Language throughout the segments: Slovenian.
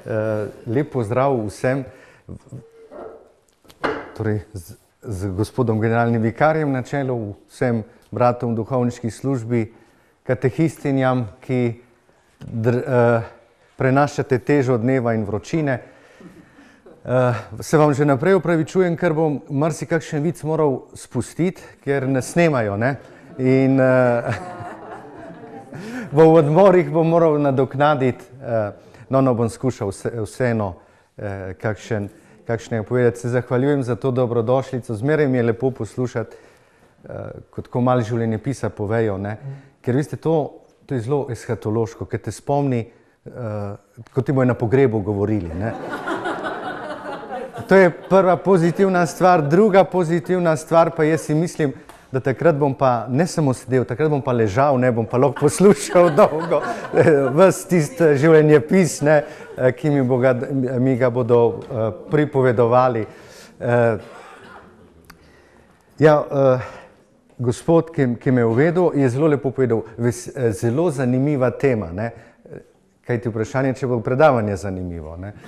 Lep pozdrav vsem, torej z gospodom generalnim vikarjem na čelu, vsem bratom v duhovniški službi, katehistinjam, ki prenašate težo dneva in vročine. Se vam že naprej opravičujem, ker bom marsikakšen vic moral spustiti, ker ne snemajo, ne? In v odmorih bom moral nadoknaditi, no bom skušal vseeno kakšnega povedati. Se zahvaljujem za to dobrodošlico, zmeraj mi je lepo poslušati, kot ko malo življenjepisa povejo, ne? Ker veste, to je zelo eshatološko, ker te spomni, kot ti bojo na pogrebu govorili, ne? To je prva pozitivna stvar, druga pozitivna stvar pa jaz si mislim, da takrat bom pa ne samo sedel, takrat bom pa ležal, ne bom pa lahko poslušal dolgo ves tisti življenjepis, ne, ki mi ga bodo pripovedovali. Gospod, ki me je uvedel, je zelo lepo povedal, zelo zanimiva tema, ne, kajti vprašanje, če bo predavanje zanimivo, ne.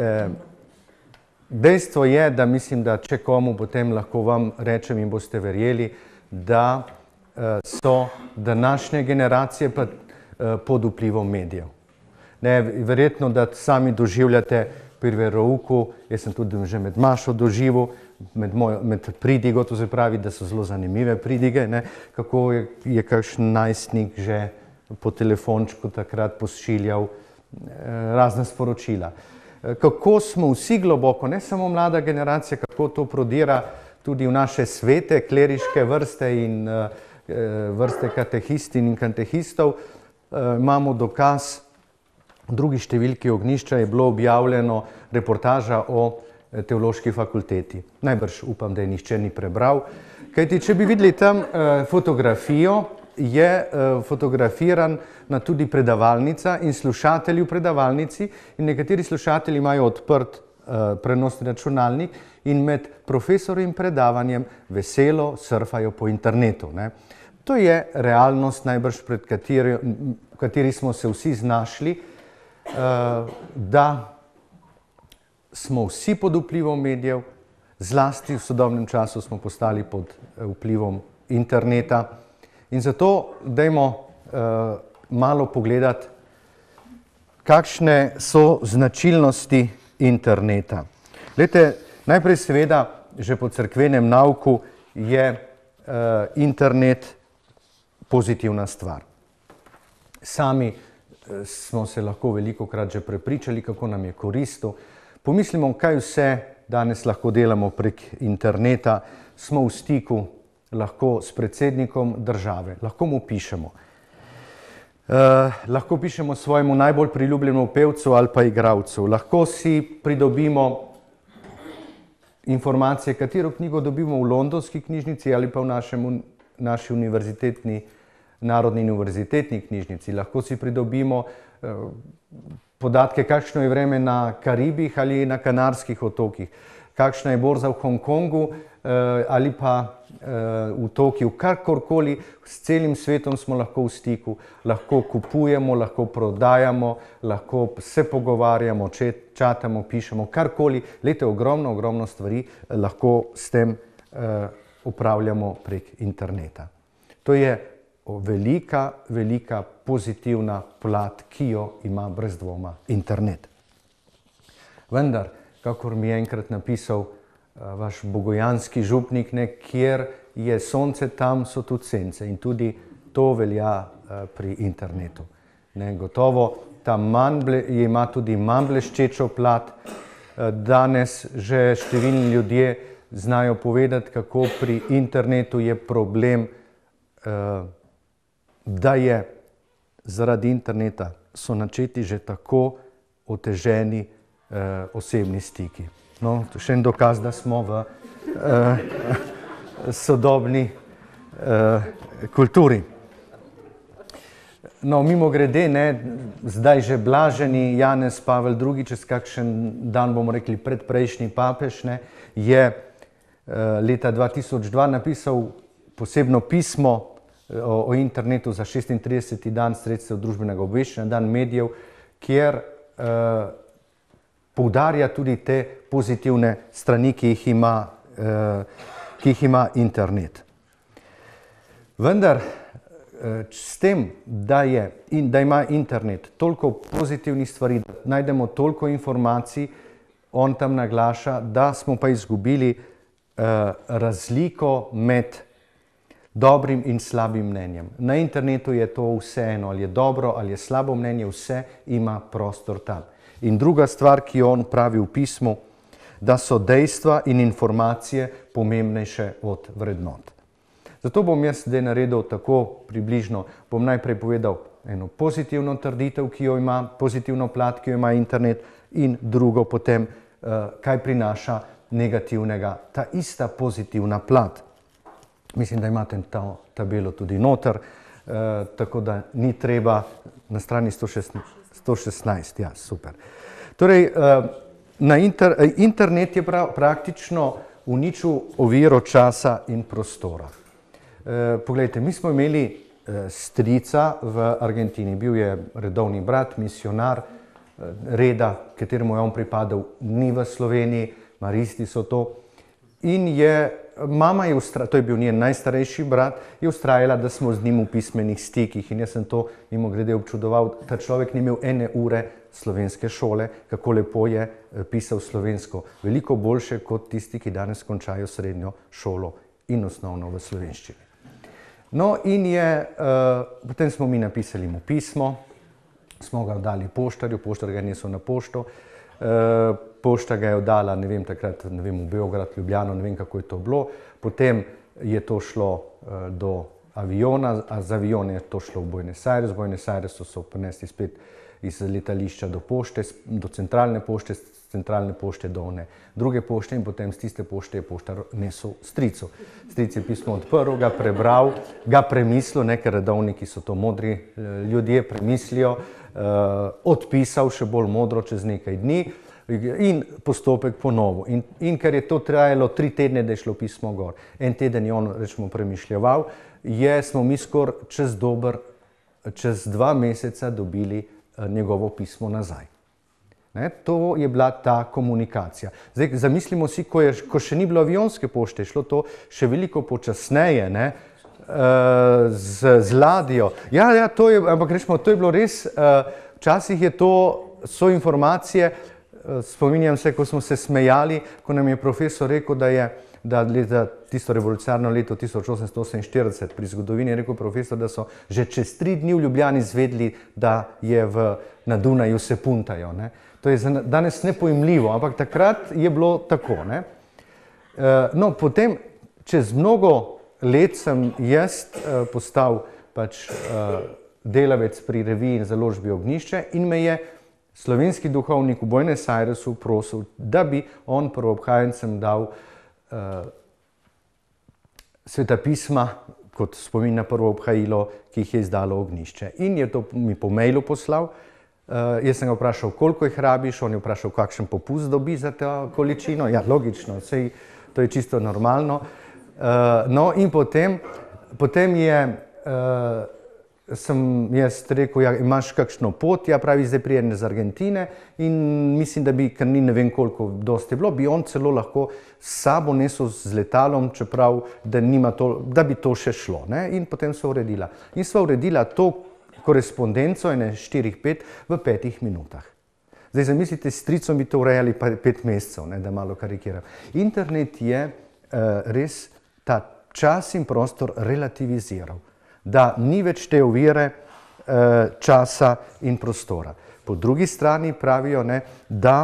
Dejstvo je, da mislim, da če komu potem lahko vam rečem in boste verjeli, da so današnje generacije pa pod vplivom medijev. Ne, verjetno, da sami doživljate pri verouku, jaz sem tudi že med mašo doživel, med pridigo, to se pravi, da so zelo zanimive pridige, ne, kako je kakšen najstnik že po telefončku takrat pošiljal razna sporočila. Kako smo vsi globoko, ne samo mlada generacija, kako to prodira tudi v naše svete, kleriške vrste in vrste katehistin in katehistov. Imamo dokaz, v drugi številki Ognjišča je bilo objavljeno reportaža o teološki fakulteti. Najbrž upam, da je nihče ni prebral. Kajti, če bi videli tam fotografijo, je fotografirana tudi predavalnica in slušatelji v predavalnici in nekateri slušatelji imajo odprt prenosni računalnik in med profesorjem predavanjem veselo surfajo po internetu, ne. To je realnost najbrž, pred kateri smo se vsi znašli, da smo vsi pod vplivom medijev, zlasti v sodobnem času smo postali pod vplivom interneta. In zato dajmo malo pogledati, kakšne so značilnosti interneta. Glejte, najprej seveda, že po cerkvenem nauku je internet pozitivna stvar. Sami smo se lahko velikokrat že prepričali, kako nam je koristil. Pomislimo, kaj vse danes lahko delamo prek interneta, smo v stiku lahko s predsednikom države, lahko mu pišemo. Lahko pišemo svojemu najbolj priljubljenemu pevcu ali pa igralcu. Lahko si pridobimo informacije, katero knjigo dobimo v londonski knjižnici ali pa v naši narodni univerzitetni knjižnici. Lahko si pridobimo podatke, kakšno je vreme na Karibih ali na Kanarskih otokih, kakšna je borza v Hongkongu ali pa v Tokiu, karkorkoli, s celim svetom smo lahko v stiku, lahko kupujemo, lahko prodajamo, lahko se pogovarjamo, čatamo, pišemo, karkoli. Glejte, ogromno stvari lahko s tem upravljamo prek interneta. To je velika pozitivna plat, ki jo ima brez dvoma internet. Vendar, kakor mi je enkrat napisal vaš bogojanski župnik, kjer je sonce, tam so tudi sence in tudi to velja pri internetu. Gotovo ima tudi manj bleščečo plat. Danes že številni ljudje znajo povedati, kako pri internetu je problem, da je zaradi interneta so načeti že tako oteženi osebni stiki. No, to je še en dokaz, da smo v sodobni kulturi. No, mimogrede, zdaj že blaženi Janez Pavel II, čez kakšen dan bomo rekli predprejšnji papež, je leta 2002 napisal posebno pismo o internetu za 36. dan sredstev družbenega obveščanja, dan medijev, kjer poudarja tudi te pozitivne strani, ki jih ima internet. Vendar s tem, da ima internet toliko pozitivnih stvari, da najdemo toliko informacij, on tam naglaša, da smo pa izgubili razliko med dobrim in slabim mnenjem. Na internetu je to vseeno, ali je dobro ali je slabo mnenje, vse ima prostor tam. In druga stvar, ki jo on pravi v pismu, da so dejstva in informacije pomembnejše od vrednot. Zato bom jaz zdaj naredil tako približno, bom najprej povedal eno pozitivno trditev, ki jo ima, pozitivno plat, ki jo ima internet, in drugo potem, kaj prinaša negativnega, ta ista pozitivna plat. Mislim, da imate to tabelo tudi noter, tako da ni treba na strani 116, ja, super. Torej, internet je praktično uničil oviro časa in prostora. Poglejte, mi smo imeli strica v Argentini, bil je redovni brat, misionar, reda, kateremu je on pripadal, ni v Sloveniji, maristi so to. In mama je, to je bil njen najstarejši brat, je ustrajala, da smo z njim v pismenih stikih. In jaz sem to mimogrede občudoval, ta človek ni imel ene ure slovenske šole, kako lepo je pisal slovensko. Veliko boljše kot tisti, ki danes končajo srednjo šolo in osnovno v slovenščini. No in potem smo mi napisali mu pismo, smo ga dali poštarju, poštar ga je nesel na pošto, pošta ga je oddala, ne vem, takrat, ne vem, v Beograd, Ljubljano, ne vem, kako je to bilo. Potem je to šlo do aviona, a z aviona je to šlo v Buenos Aires. V Buenos Airesu so prinesli spet iz letališča do pošte, do centralne pošte, z centralne pošte do druge pošte in potem z tiste pošte je poštar nesel stricu. Stric je pismo odprl, ga prebral, ga premislil, ker redovniki so to modri ljudje, premislijo, odpisal še bolj modro čez nekaj dni in postopek ponovil. In ker je to trajalo 3 tedne, da je šlo pismo gor, en teden je on, rečemo, premišljeval, smo mi skoraj čez 2 meseca dobili njegovo pismo nazaj. To je bila ta komunikacija. Zdaj, zamislimo si, ko še ni bilo avionske pošte, šlo to še veliko počasneje, z ladjo. Ja, ampak rečemo, to je bilo res, včasih so informacije, spominjam se, ko smo se smejali, ko nam je profesor rekel, da tisto revolucionarno leto 1848 pri zgodovini je rekel profesor, da so že čez 3 dni v Ljubljani izvedli, da je na Dunaju se puntajo. To je danes nepojmljivo, ampak takrat je bilo tako. No, potem, čez mnogo let sem jaz postal delavec pri reviji in založbi Ognjišče in me je slovenski duhovnik v Buenos Airesu prosil, da bi on prvoobhajencem dal svetopisma kot spomin na prvo obhajilo, ki jih je izdalo Ognjišče. In je to mi po mailu poslal. Jaz sem ga vprašal, koliko jih rabiš, on je vprašal, kakšen popust dobi za to količino. Ja, logično, sej to je čisto normalno. No in potem sem jaz rekel, ja, imaš kakšno pot, ja, pravi, zdaj prijedne z Argentine in mislim, da bi, ker ni ne vem koliko dosti bilo, bi on celo lahko s sabo nesel z letalom, čeprav, da bi to še šlo. In potem so uredila. In sva uredila to korespondenco, 4-5, v 5 minutah. Zdaj zamislite, s stricom bi to urejali 5 mesecev, da malo karikiram. Internet je res ta čas in prostor relativiziral, da ni več te ovire časa in prostora. Po drugi strani pravijo, da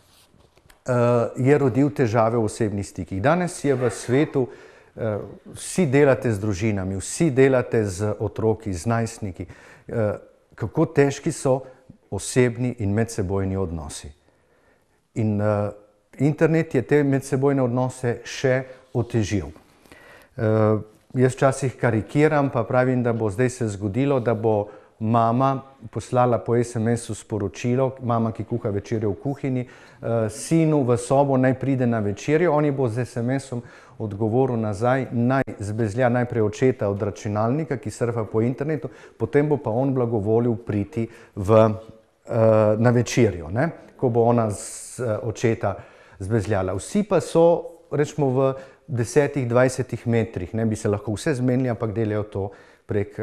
je rodil težave v osebnih stikih. Danes je v svetu, vsi delate z družinami, vsi delate z otroki, z najstniki. Kako težki so osebni in medsebojni odnosi. In internet je te medsebojne odnose še otežil. Jaz včasih karikiram, pa pravim, da bo zdaj se zgodilo, da bo mama poslala po SMS-u sporočilo, mama, ki kuha večerjo v kuhinji, sinu v sobo naj pride na večerjo, on je bo z SMS-om odgovoril nazaj, naj zbezlja najprej očeta od računalnika, ki surfa po internetu, potem bo pa on blagovolil priti na večerjo. kako bo ona z očeta zbezljala. Vsi pa so, rečemo, v 10-20 metrih, ne bi se lahko vse zmenili, ampak delajo to prek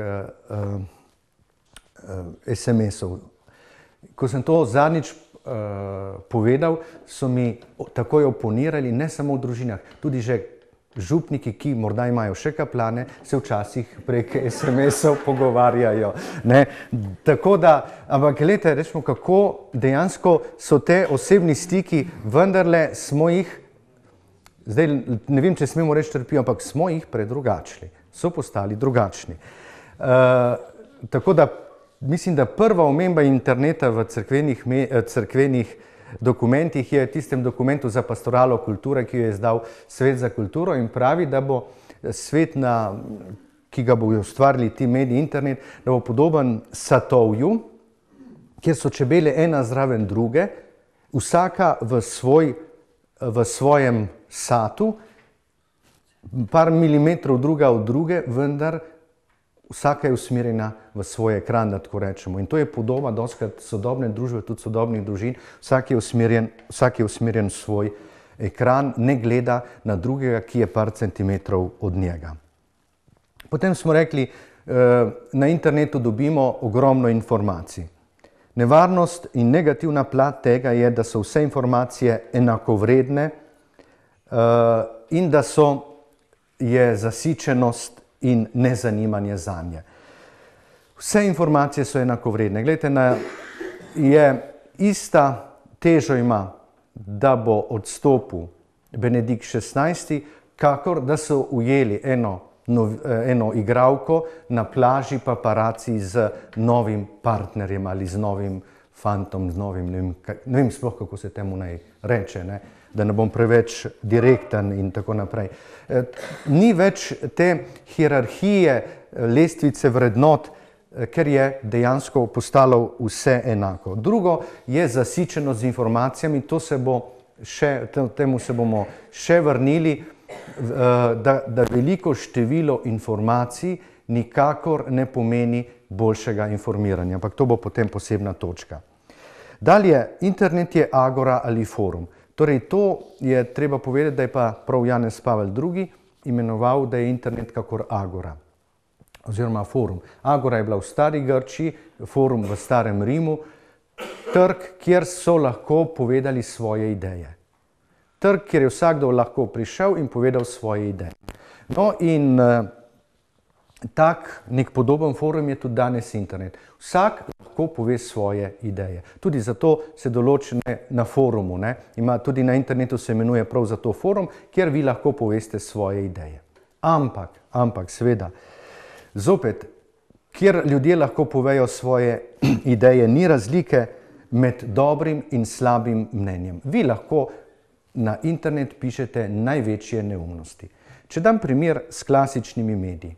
SMS-ov. Ko sem to zadnjič povedal, so mi takoj oponirali, ne samo v družinah, tudi že župniki, ki morda imajo še kaplane, se včasih prek SMS-ov pogovarjajo. Ne? Tako da, ampak gledajte, rečemo, kako dejansko so te osebni stiki, vendarle smo jih, zdaj ne vem, če smemo reči trpijo, ampak smo jih predrugačili, so postali drugačni. Tako da mislim, da prva omemba interneta v cerkvenih dokumentih je v tistem dokumentu za pastoralo kulture, ki jo je izdal Svet za kulturo in pravi, da bo svet, ki ga bojo ustvarili ti mediji, internet, da bo podoben satovju, kjer so čebele ena zraven druge, vsaka v svojem satu, par milimetrov druga od druge, vendar vsaka je usmerjena v svoj ekran, da tako rečemo. In to je podoba dostikrat sodobne družbe, tudi sodobnih družin. Vsak je usmerjen v svoj ekran, ne gleda na drugega, ki je par centimetrov od njega. Potem smo rekli, na internetu dobimo ogromno informacij. Nevarnost in negativna plat tega je, da so vse informacije enakovredne in da je zasičenost in nezanimanje zanje. Vse informacije so enakovredne. Glejte, ista težo ima, da bo odstopil Benedikt XVI, kakor da so ujeli eno igralko na plaži paparaci z novim partnerjem ali z novim fantom, z novim, ne vem sploh, kako se temu naj reče, ne? Da ne bom preveč direkten in tako naprej. Ni več te hierarhije, lestvice vrednot, ker je dejansko postalo vse enako. Drugo je zasičenost z informacijami, temu se bomo še vrnili, da veliko število informacij nikakor ne pomeni boljšega informiranja, ampak to bo potem posebna točka. Dalje, internet je agora ali forum. Torej, to je treba povedati, da je pa prav Janez Pavel II. Imenoval, da je internet kakor agora, oziroma forum. Agora je bila v stari Grčiji, forum v starem Rimu, trg, kjer so lahko povedali svoje ideje. Trg, kjer je vsakdo lahko prišel in povedal svoje ideje. No in tak nek podoben forum je tudi danes internet. Vsak lahko pove svoje ideje. Tudi zato se določene na forumu, ne? Tudi na internetu se imenuje prav zato forum, kjer vi lahko poveste svoje ideje. Ampak, seveda, zopet, kjer ljudje lahko povejo svoje ideje, ni razlike med dobrim in slabim mnenjem. Vi lahko na internet pišete največje neumnosti. Če dam primer s klasičnimi mediji.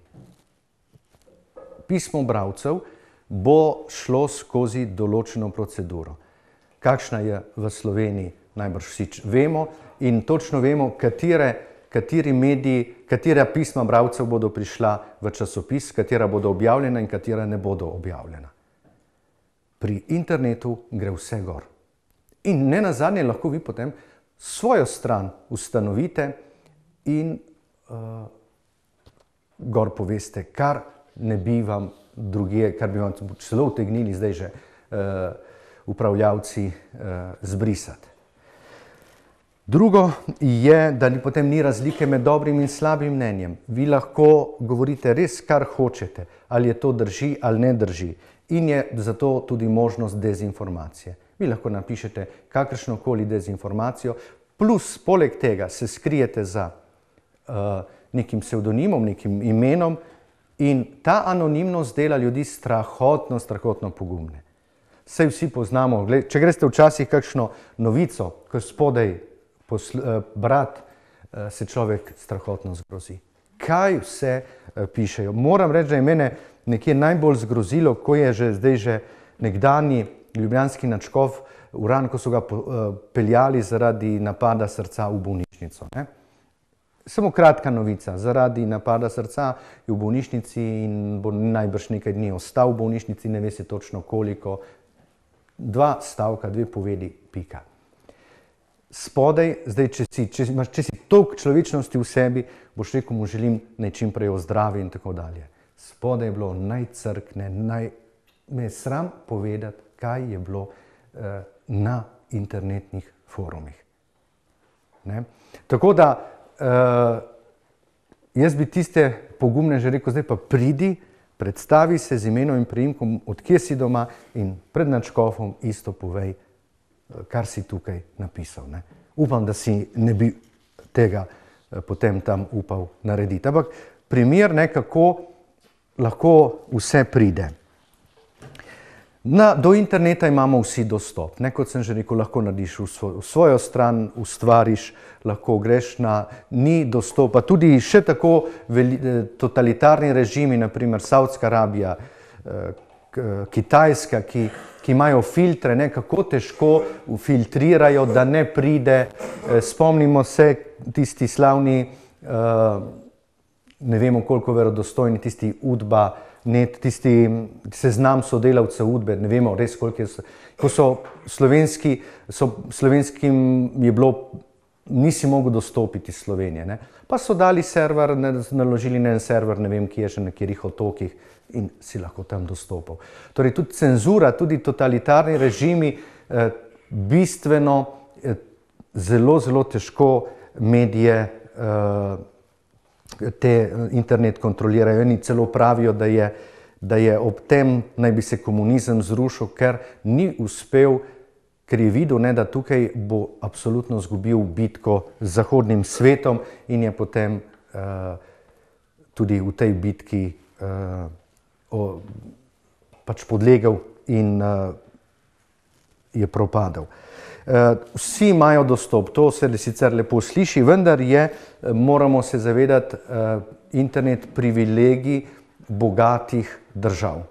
Pismo bralcev bo šlo skozi določeno proceduro. Kakšna je v Sloveniji, najbrž vsi vemo in točno vemo, kateri mediji, katera pisma bralcev bodo prišla v časopis, katera bodo objavljena in katera ne bodo objavljena. Pri internetu gre vse gor. In ne nazadnje lahko vi potem svojo stran ustanovite in gor poveste, kar ne bi vam drugje, kar bi vam celo utegnili zdaj že upravljavci zbrisati. Drugo je, da potem ni razlike med dobrim in slabim mnenjem. Vi lahko govorite res, kar hočete, ali je to drži ali ne drži. In je zato tudi možnost dezinformacije. Vi lahko napišete kakršnokoli dezinformacijo, plus poleg tega se skrijete za nekim psevdonimom, nekim imenom in ta anonimnost dela ljudi strahotno pogumne. Saj vsi poznamo, če greste včasih kakšno novico, ko spodaj brat, se človek strahotno zgrozi. Kaj vse pišejo? Moram reči, da je mene nekje najbolj zgrozilo, ko je zdaj že nekdanji ljubljanski nadškof Uran, ko so ga peljali zaradi napada srca v bolnišnico. Samo kratka novica, zaradi napada srca je v bolnišnici in bo najbrž nekaj dni ostal v bolnišnici, ne ve se točno koliko. 2 stavka, 2 povedi, pika. Spodaj, zdaj, če si toliko človečnosti v sebi, boš rekel, mu želim naj čim prej ozdravi in tako dalje. Spodaj je bilo najcrkne, me je sram povedati, kaj je bilo na internetnih forumih. Ne? Tako da, jaz bi tiste pogumne že rekel, zdaj pa pridi, predstavi se z imenom in priimkom, odkje si doma in pred nadškofom isto povej, kar si tukaj napisal. Ne? Upam, da si ne bi tega potem tam upal narediti. Ampak primer, ne, kako lahko vse pride. Do interneta imamo vsi dostop. Ne, kot sem že rekel, lahko narediš v svojo stran, ustvariš, lahko greš ni dostopa. Tudi še tako totalitarni režimi, naprimer Saudska Arabija, Kitajska, ki imajo filtre, ne, kako težko filtrirajo, da ne pride. Spomnimo se tisti slavni, ne vemo koliko verodostojni, tisti UDBA, tisti seznam sodelavcev UDBE, ne vemo res koliko je, ko so slovenskim je bilo, nisi mogel dostopiti iz Slovenije, ne. Pa so dali server, naložili na en server, ne vem kje, še na katerih otokih in si lahko tam dostopal. Torej tudi cenzura, tudi totalitarni režimi bistveno, zelo, zelo težko medije te internet kontrolirajo. Eni celo pravijo, da je ob tem naj bi se komunizem zrušil, ker ni uspel, ker je videl, ne, da tukaj bo absolutno izgubil bitko z zahodnim svetom in je potem tudi v tej bitki pač podlegel in je propadel. Vsi imajo dostop, to se sicer lepo sliši, vendar moramo se zavedati, internet privilegij bogatih držav.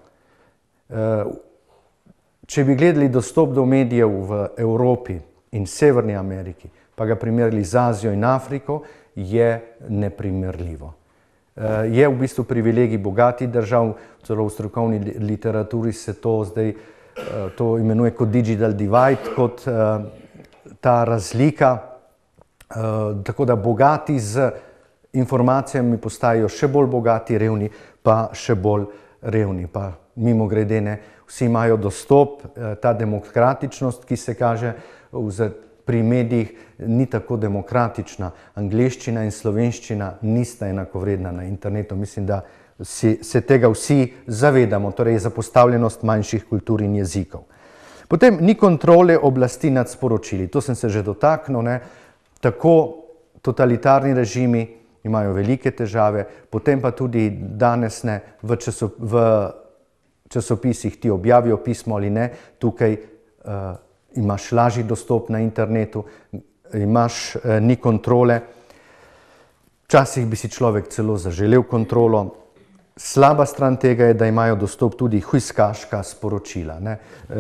Če bi gledali dostop do medijev v Evropi in Severni Ameriki, pa ga primerjali z Azijo in Afriko, je neprimerljivo. Je v bistvu privilegij bogatih držav, celo v strokovni literaturi se to zdaj to imenuje kot digital divide, kot ta razlika, tako da bogati z informacijami postajajo še bolj bogati, revni pa še bolj revni. Pa mimogrede, ne, vsi imajo dostop, ta demokratičnost, ki se kaže pri medijih, ni tako demokratična. Angleščina in slovenščina nista enakovredna na internetu. Mislim, da se tega vsi zavedamo, torej zapostavljenost manjših kultur in jezikov. Potem ni kontrole oblasti nad sporočili. To sem se že dotaknil, ne. Tako totalitarni režimi imajo velike težave, potem pa tudi danes ne, v časopisih ti objavijo pismo ali ne, tukaj imaš lažji dostop na internetu, ni kontrole. Včasih bi si človek celo zaželel kontrolo. Slaba stran tega je, da imajo dostop tudi hujskaška sporočila. Ne.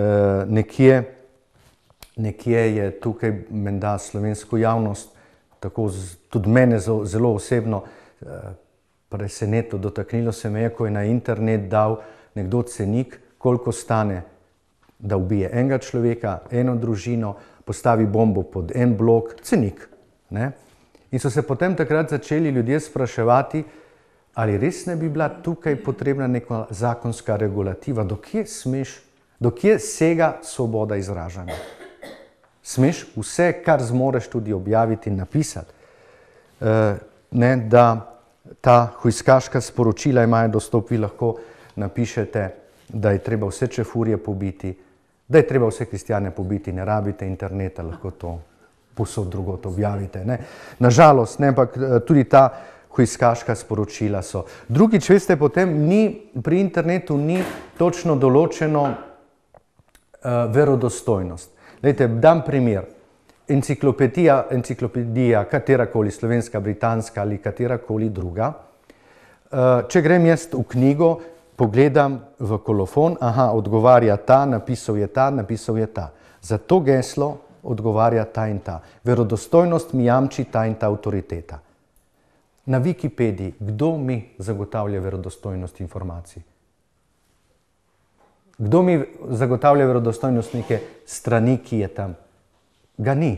Nekje je tukaj menda slovensko javnost, tako tudi mene zelo osebno presenetilo, dotaknilo se me je, ko je na internet dal nekdo cenik, koliko stane, da ubije enega človeka, eno družino, postavi bombo pod en blok, cenik. Ne? In so se potem takrat začeli ljudje spraševati, ali res ne bi bila tukaj potrebna neka zakonska regulativa, do kje sega svoboda izražanja. Smeš vse, kar zmoreš tudi objaviti in napisati. Da ta hujskaška sporočila imajo dostop, vi lahko napišete, da je treba vse čefurje pobiti, da je treba vse kristjane pobiti, ne rabite interneta, lahko to povsod drugot objavite. Nažalost, ampak tudi ta hujskaška sporočila so. Drugič, veste, potem pri internetu ni točno določeno verodostojnost. Dajte, dam primer. Enciklopedija, katerakoli slovenska, britanska ali katerakoli druga. Če grem jaz v knjigo, pogledam v kolofon, odgovarja ta, napisal je ta. Za to geslo odgovarja ta in ta. Verodostojnost mi jamči ta in ta avtoriteta. Na Wikipediji, kdo mi zagotavlja verodostojnost informacij? Kdo mi zagotavlja verodostojnost neke strani, ki je tam? Ga ni.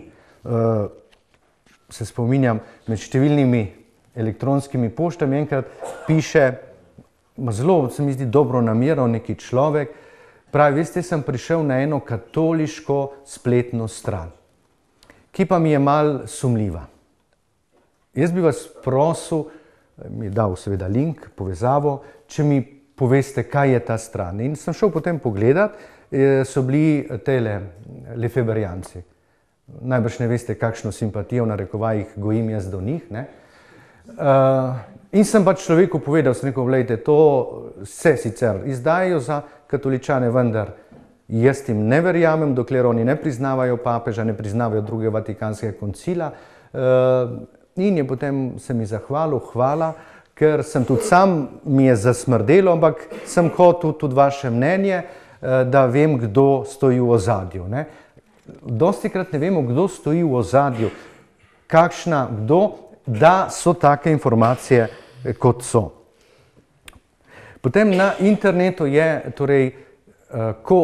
Se spominjam, med številnimi elektronskimi poštami enkrat piše, zelo se mi zdi dobro namero neki človek, pravi, veste, sem prišel na eno katoliško spletno stran, ki pa mi je malo sumljiva. Jaz bi vas prosil, mi je dal seveda link, povezavo, če mi poveste, kaj je ta stran. In sem šel potem pogledat, so bili tele lefeberijanci. Najbrž ne veste, kakšno simpatijo v narekovajih gojim jaz do njih, ne? In sem pač človeku povedal, sem rekel, gledajte, to se sicer izdajajo za katoličane, vendar jaz jim ne verjamem, dokler oni ne priznavajo papeža, ne priznavajo drugega Vatikanskega koncila. In je potem se mi zahvalil, hvala, ker sem tudi sam, mi je zasmrdelo, ampak sem hotel tudi vaše mnenje, da vem, kdo stoji v ozadju. Dostikrat ne vemo, kdo stoji v ozadju, kakšna, kdo, da so take informacije, kot so. Potem na internetu je, torej, ko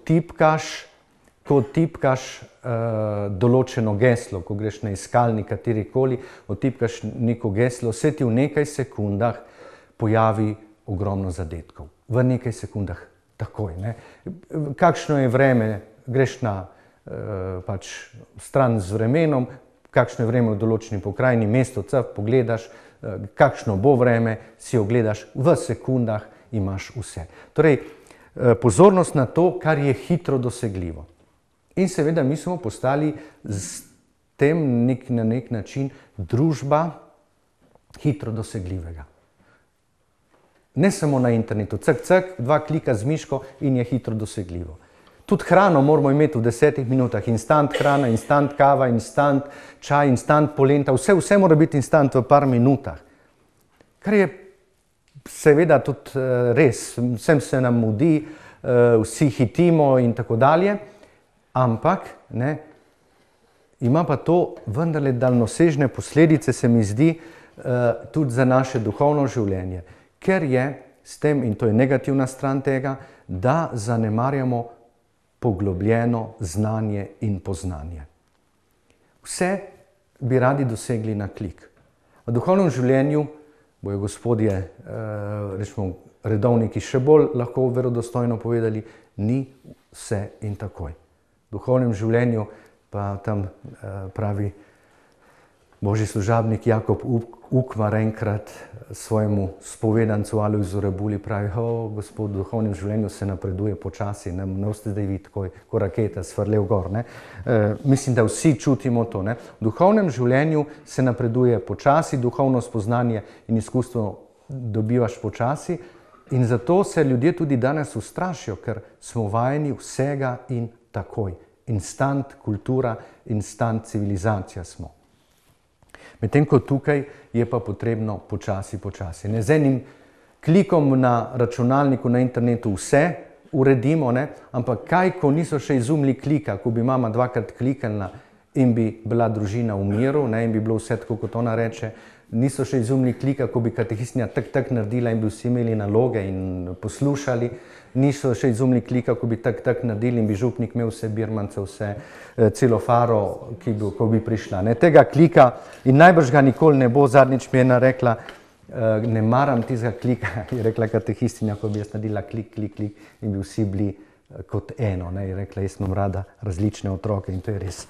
odtipkaš določeno geslo, ko greš na iskalnik katerikoli, odtipkaš neko geslo, se ti v nekaj sekundah pojavi ogromno zadetkov. V nekaj sekundah takoj. Kakšno je vreme, greš na pač stran z vremenom, kakšno je vreme v določeni pokrajini, mesto, pogledaš, kakšno bo vreme, si ogledaš, v sekundah imaš vse. Torej, pozornost na to, kar je hitro dosegljivo. In seveda mi smo postali s tem na nek način družba hitro dosegljivega. Ne samo na internetu, dva klika z miško in je hitro dosegljivo. Tudi hrano moramo imeti v 10 minutah, instant hrana, instant kava, instant čaj, instant polenta, vse mora biti instant v par minutah. Kar je seveda tudi res, vsem se nam mudi, vsi hitimo in tako dalje, ampak ima pa to vendarle daljnosežne posledice, se mi zdi, tudi za naše duhovno življenje, ker je s tem, in to je negativna stran tega, da zanemarjamo poglobljeno znanje in poznanje. Vse bi radi dosegli na klik. V duhovnem življenju bojo gospodje, rečemo, redovniki še bolj lahko verodostojno povedali, ni vse in takoj. V duhovnem življenju pa tam pravi Božji služabnik Jakob Ukmar enkrat svojemu spovedancu Alojzu Rebuli pravi, gospod, v duhovnem življenju se napreduje počasi, ne boste zdaj videti, ko raketa svrle v gor. Mislim, da vsi čutimo to. V duhovnem življenju se napreduje počasi, duhovno spoznanje in izkustvo dobivaš počasi in zato se ljudje tudi danes ustrašijo, ker smo vajeni vsega in takoj. Instant kultura, instant civilizacija smo. Medtem ko tukaj je pa potrebno počasi. Z enim klikom na računalniku, na internetu vse uredimo, ampak kaj, ko niso še izumili klika, ko bi mama dvakrat kliknila in bi bila družina v miru, in bi bilo vse tako, kot ona reče, niso še izumili klika, ko bi katehistinja tak naredila in bi vsi imeli naloge in poslušali, niso še izumili klika, ko bi tak naredili in bi župnik imel vse birmance, vse celo faro, ko bi prišla. Tega klika in najbrž ga nikoli ne bo. Zadnjič mi je ena rekla, ne maram tistega klika, je rekla katehistinja, ko bi jaz naredila klik in bi vsi bili kot eno. Je rekla, jaz imam rada različne otroke in to je res.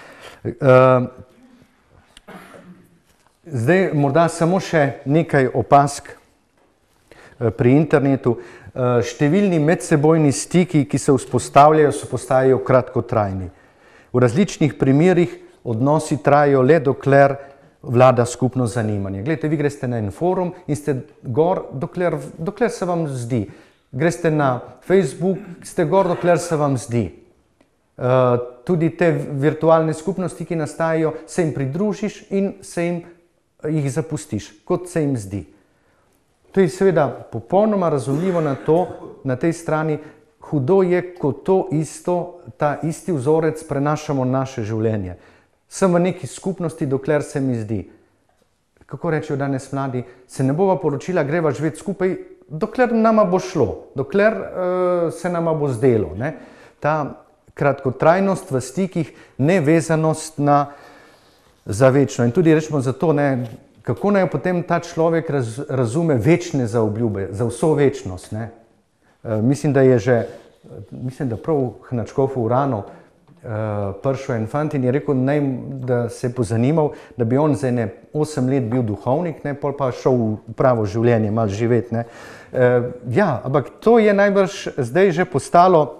Zdaj morda samo še nekaj opazk pri internetu. Številni medsebojni stiki, ki se vzpostavljajo, postajajo kratkotrajni. V različnih primerih odnosi trajajo le dokler vlada skupno zanimanje. Glejte, vi greste na en forum in ste gor, dokler se vam zdi. Greste na Facebook, ste gor, dokler se vam zdi. Tudi te virtualne skupnosti, ki nastajajo, se jim pridružiš in jih zapustiš, kot se jim zdi. To je seveda popolnoma razumljivo na tej strani. Hudo je, ko ta isti vzorec prenašamo naše življenje. Sem v neki skupnosti, dokler se mi zdi. Kako rečejo danes mladi, se ne bova poročila, greva živeti skupaj, dokler nama bo šlo, dokler se nama bo zdelo. Ne? Ta kratkotrajnost v stikih, nevezanost za večno. In tudi rečemo zato, ne, kako naj potem ta človek razume večne zaobljube, za vso večnost. Ne? Mislim, da prav Hnačkov v Uranu prišel en fant in je rekel, da se je pozanimal, da bi on za 8 let bil duhovnik, ne, pol pa šel v pravo življenje, malo živeti. Ne. Ja, ampak to je najbrž zdaj že postalo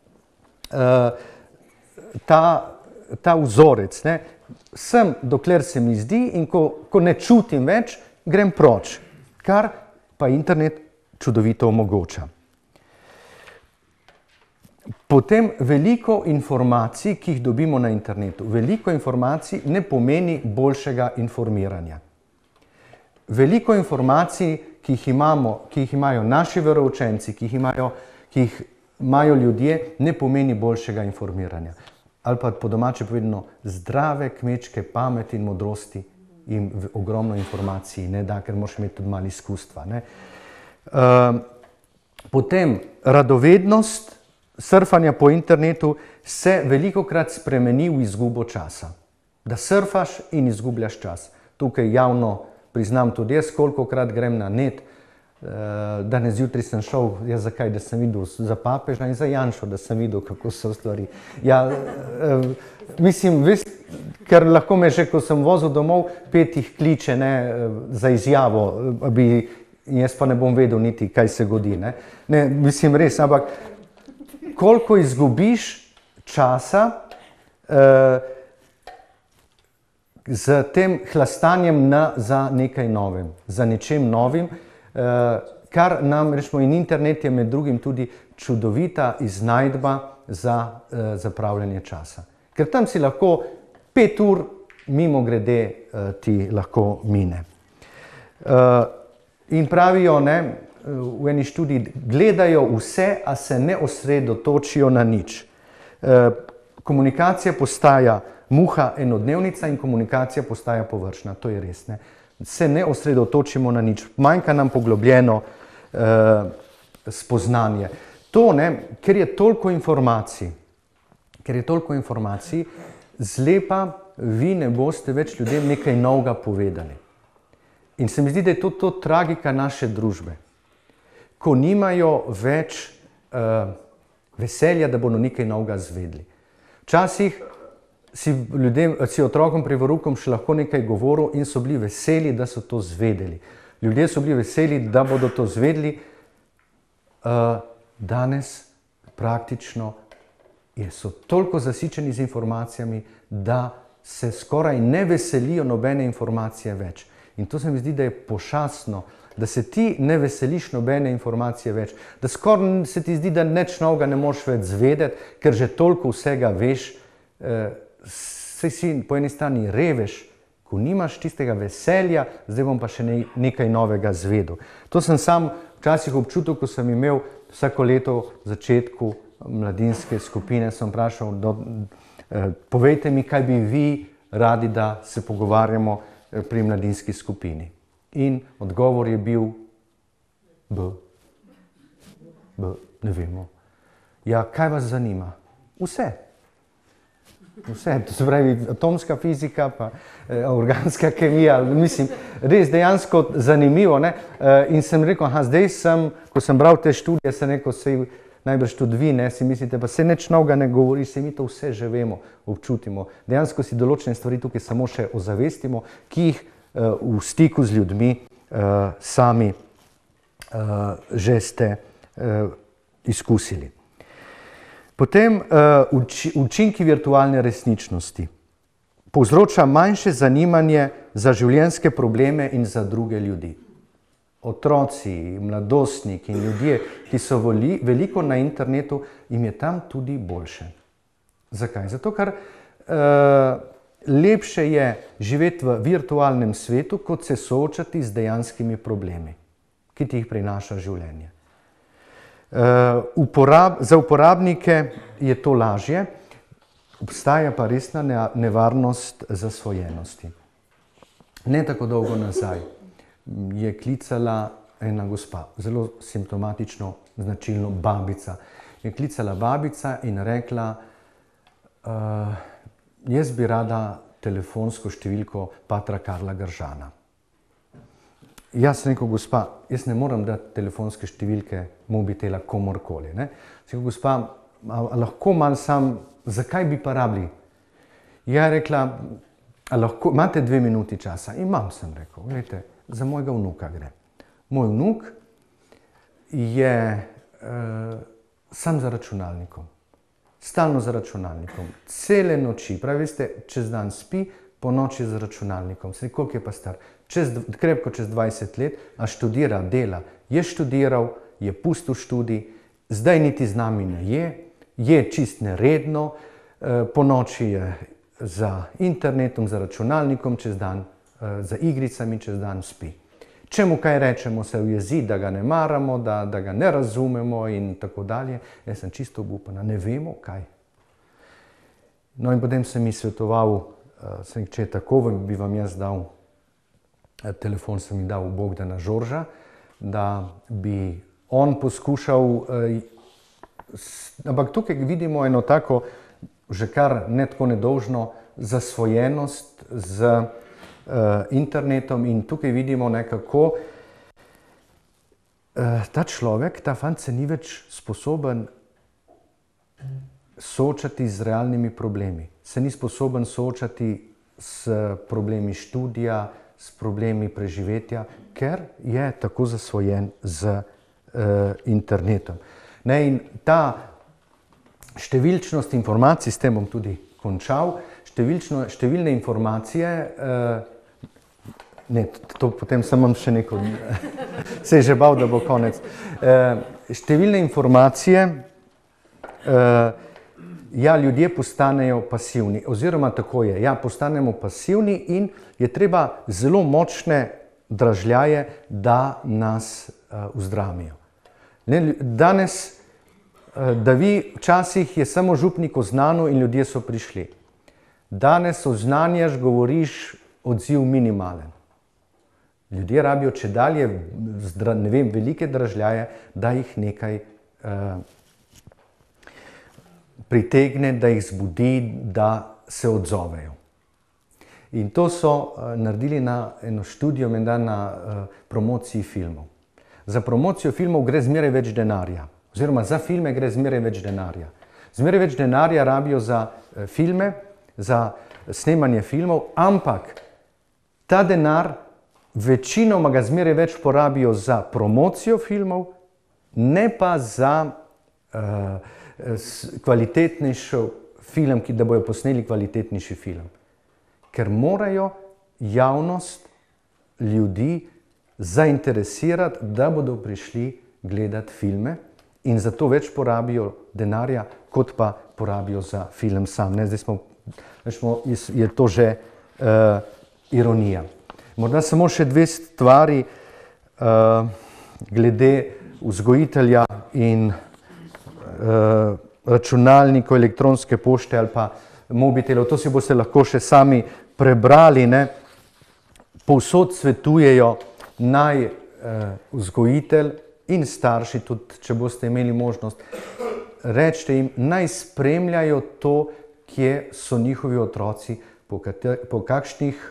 ta vzorec. Ne. Sem, dokler se mi zdi, in ko ne čutim več, grem proč, kar pa internet čudovito omogoča. Potem veliko informacij, ki jih dobimo na internetu. Veliko informacij ne pomeni boljšega informiranja. Veliko informacij, ki jih imajo naši veroučenci, ki jih imajo ljudje, ne pomeni boljšega informiranja. Ali pa po domače povedano, zdrave kmečke pameti in modrosti jim ogromno informacij ne da, ker moraš imeti tudi malo izkustva. Ne? Potem radovednost surfanja po internetu se velikokrat spremeni v izgubo časa. Da surfaš in izgubljaš čas. Tukaj javno priznam tudi jaz, kolikokrat grem na net. Danes zjutraj sem šel, zakaj, da sem videl za papeža in za Janšo, da sem videl, kako so stvari. Ja, mislim, ker lahko me že, ko sem vozil domov, 5 jih kliče, ne, za izjavo, jaz pa ne bom vedel niti, kaj se godi. Ne, mislim res, ampak koliko izgubiš časa z tem hlastanjem za nekaj novim, za nečem novim, kar nam, rečemo, in internet je med drugim tudi čudovita iznajdba za zapravljanje časa. Ker tam si lahko 5 ur mimo grede ti lahko mine. In pravijo, ne, v eni študiji, gledajo vse, a se ne osredotočijo na nič. Komunikacija postaja muha enodnevnica in komunikacija postaja površna. To je res. Ne? Se ne osredotočimo na nič. Manjka nam poglobljeno spoznanje. To, ne, ker je toliko informacij, zlepa vi ne boste več ljudem nekaj novega povedali. In se mi zdi, da je to tragika naše družbe. Ko nimajo več veselja, da bodo nekaj novega zvedli. Včasih si otrokom privorukom še lahko nekaj govoril in so bili veseli, da so to zvedeli. Ljudje so bili veseli, da bodo to zvedli. Danes praktično so toliko zasičeni z informacijami, da se skoraj ne veselijo nobene informacije več. In to se mi zdi, da je pošastno, da se ti ne veseliš nobene informacije več, da skoraj se ti zdi, da nič novega ne moreš več zvedeti, ker že toliko vsega veš, saj si po eni strani reveš, ko nimaš tistega veselja, zdaj bom pa še nekaj novega zvedel. To sem sam včasih občutil, ko sem imel vsako leto v začetku mladinske skupine, sem vprašal, povejte mi, kaj bi vi radi, da se pogovarjamo pri mladinski skupini. In odgovor je bil ne vemo. Ja, kaj vas zanima? Vse. Vse, to se pravi atomska fizika, pa organska kemija, mislim, res dejansko zanimivo. Ne? In sem rekel, zdaj sem, ko sem bral te študije, sem rekel, sej najbrž tudi vi, ne, si mislite, pa se nič novega ne govori, se mi to vse že vemo, občutimo. Dejansko si določene stvari tukaj samo še ozavestimo, ki jih v stiku z ljudmi sami že ste izkusili. Potem učinki virtualne resničnosti. Povzroča manjše zanimanje za življenjske probleme in za druge ljudi. Otroci, mladostniki in ljudje, ki so veliko na internetu, jim je tam tudi boljše. Zakaj? Zato, ker lepše je živeti v virtualnem svetu, kot se soočati z dejanskimi problemi, ki ti jih prinaša življenje. Za uporabnike je to lažje, obstaja pa resna nevarnost zasvojenosti. Ne tako dolgo nazaj je klicala ena gospa, zelo simptomatično, značilno babica. Je klicala babica in rekla, jaz bi rada telefonsko številko patra Karla Gržana. Jaz sem rekel, gospa, jaz ne morem dati telefonske številke mobitela komorkoli. Sem rekel, gospa, lahko malo sam, zakaj bi pa rabili? Ja, rekla, lahko, imate 2 minuti časa? Imam, sem rekel, gledajte, za mojega vnuka gre. Moj vnuk je sam za računalnikom, stalno za računalnikom, cele noči, pravi, veste, čez dan spi, po noči za računalnikom. Sem rekel, koliko je pa star? Krepko čez 20 let, a študira, dela. Je študiral, je pustil študij, zdaj niti z nami ne je čist neredno, po noči je za internetom, za računalnikom, čez dan za igricami, čez dan spi. Če mu kaj rečemo, se ujezi, da ga ne maramo, da ga ne razumemo in tako dalje. Jaz sem čisto obupana, ne vemo kaj. No in potem sem mi svetoval, če je tako, bi vam jaz dal, telefon sem mi dal Bogdana Žorža, da bi on poskušal, ampak tukaj vidimo eno tako, že kar ne tako nedolžno, zasvojenost z internetom in tukaj vidimo nekako, ta človek, ta fant se ni več sposoben soočati z realnimi problemi. Se ni sposoben soočati s problemi študija, s problemi preživetja, ker je tako zasvojen z internetom. In ta številčnost informacij, s tem bom tudi končal, številne informacije, ne, to potem sem vam še neko, se je že bal, da bo konec. Številne informacije, ja, ljudje postanejo pasivni, oziroma tako je, ja, postanemo pasivni in je treba zelo močne dražljaje, da nas vzdramijo. Danes, da vi, včasih je samo župnik oznanil in ljudje so prišli. Danes oznanjaš, govoriš, odziv minimalen. Ljudje rabijo čedalje, ne vem, velike dražljaje, da jih nekaj pritegne, da jih zbudi, da se odzovejo. In to so naredili na eno študijo, menda na promociji filmov. Za promocijo filmov gre zmeraj več denarja, oziroma za filme gre zmeraj več denarja. Zmeraj več denarja rabijo za filme, za snemanje filmov, ampak ta denar večinoma ga zmeraj več porabijo za promocijo filmov, ne pa za kvalitetnejši film, da bojo posneli kvalitetnejši film. Ker morajo javnost, ljudi zainteresirati, da bodo prišli gledati filme in zato več porabijo denarja, kot pa porabijo za film sam. Zdaj je to že ironija. Morda samo še 2 stvari glede vzgojitelja in računalnikov, elektronske pošte ali pa mobitelov. To si boste lahko še sami prebrali. Povsod svetujejo naj vzgojitelj in starši, tudi če boste imeli možnost, rečite jim, naj spremljajo to, kje so njihovi otroci, po kakšnih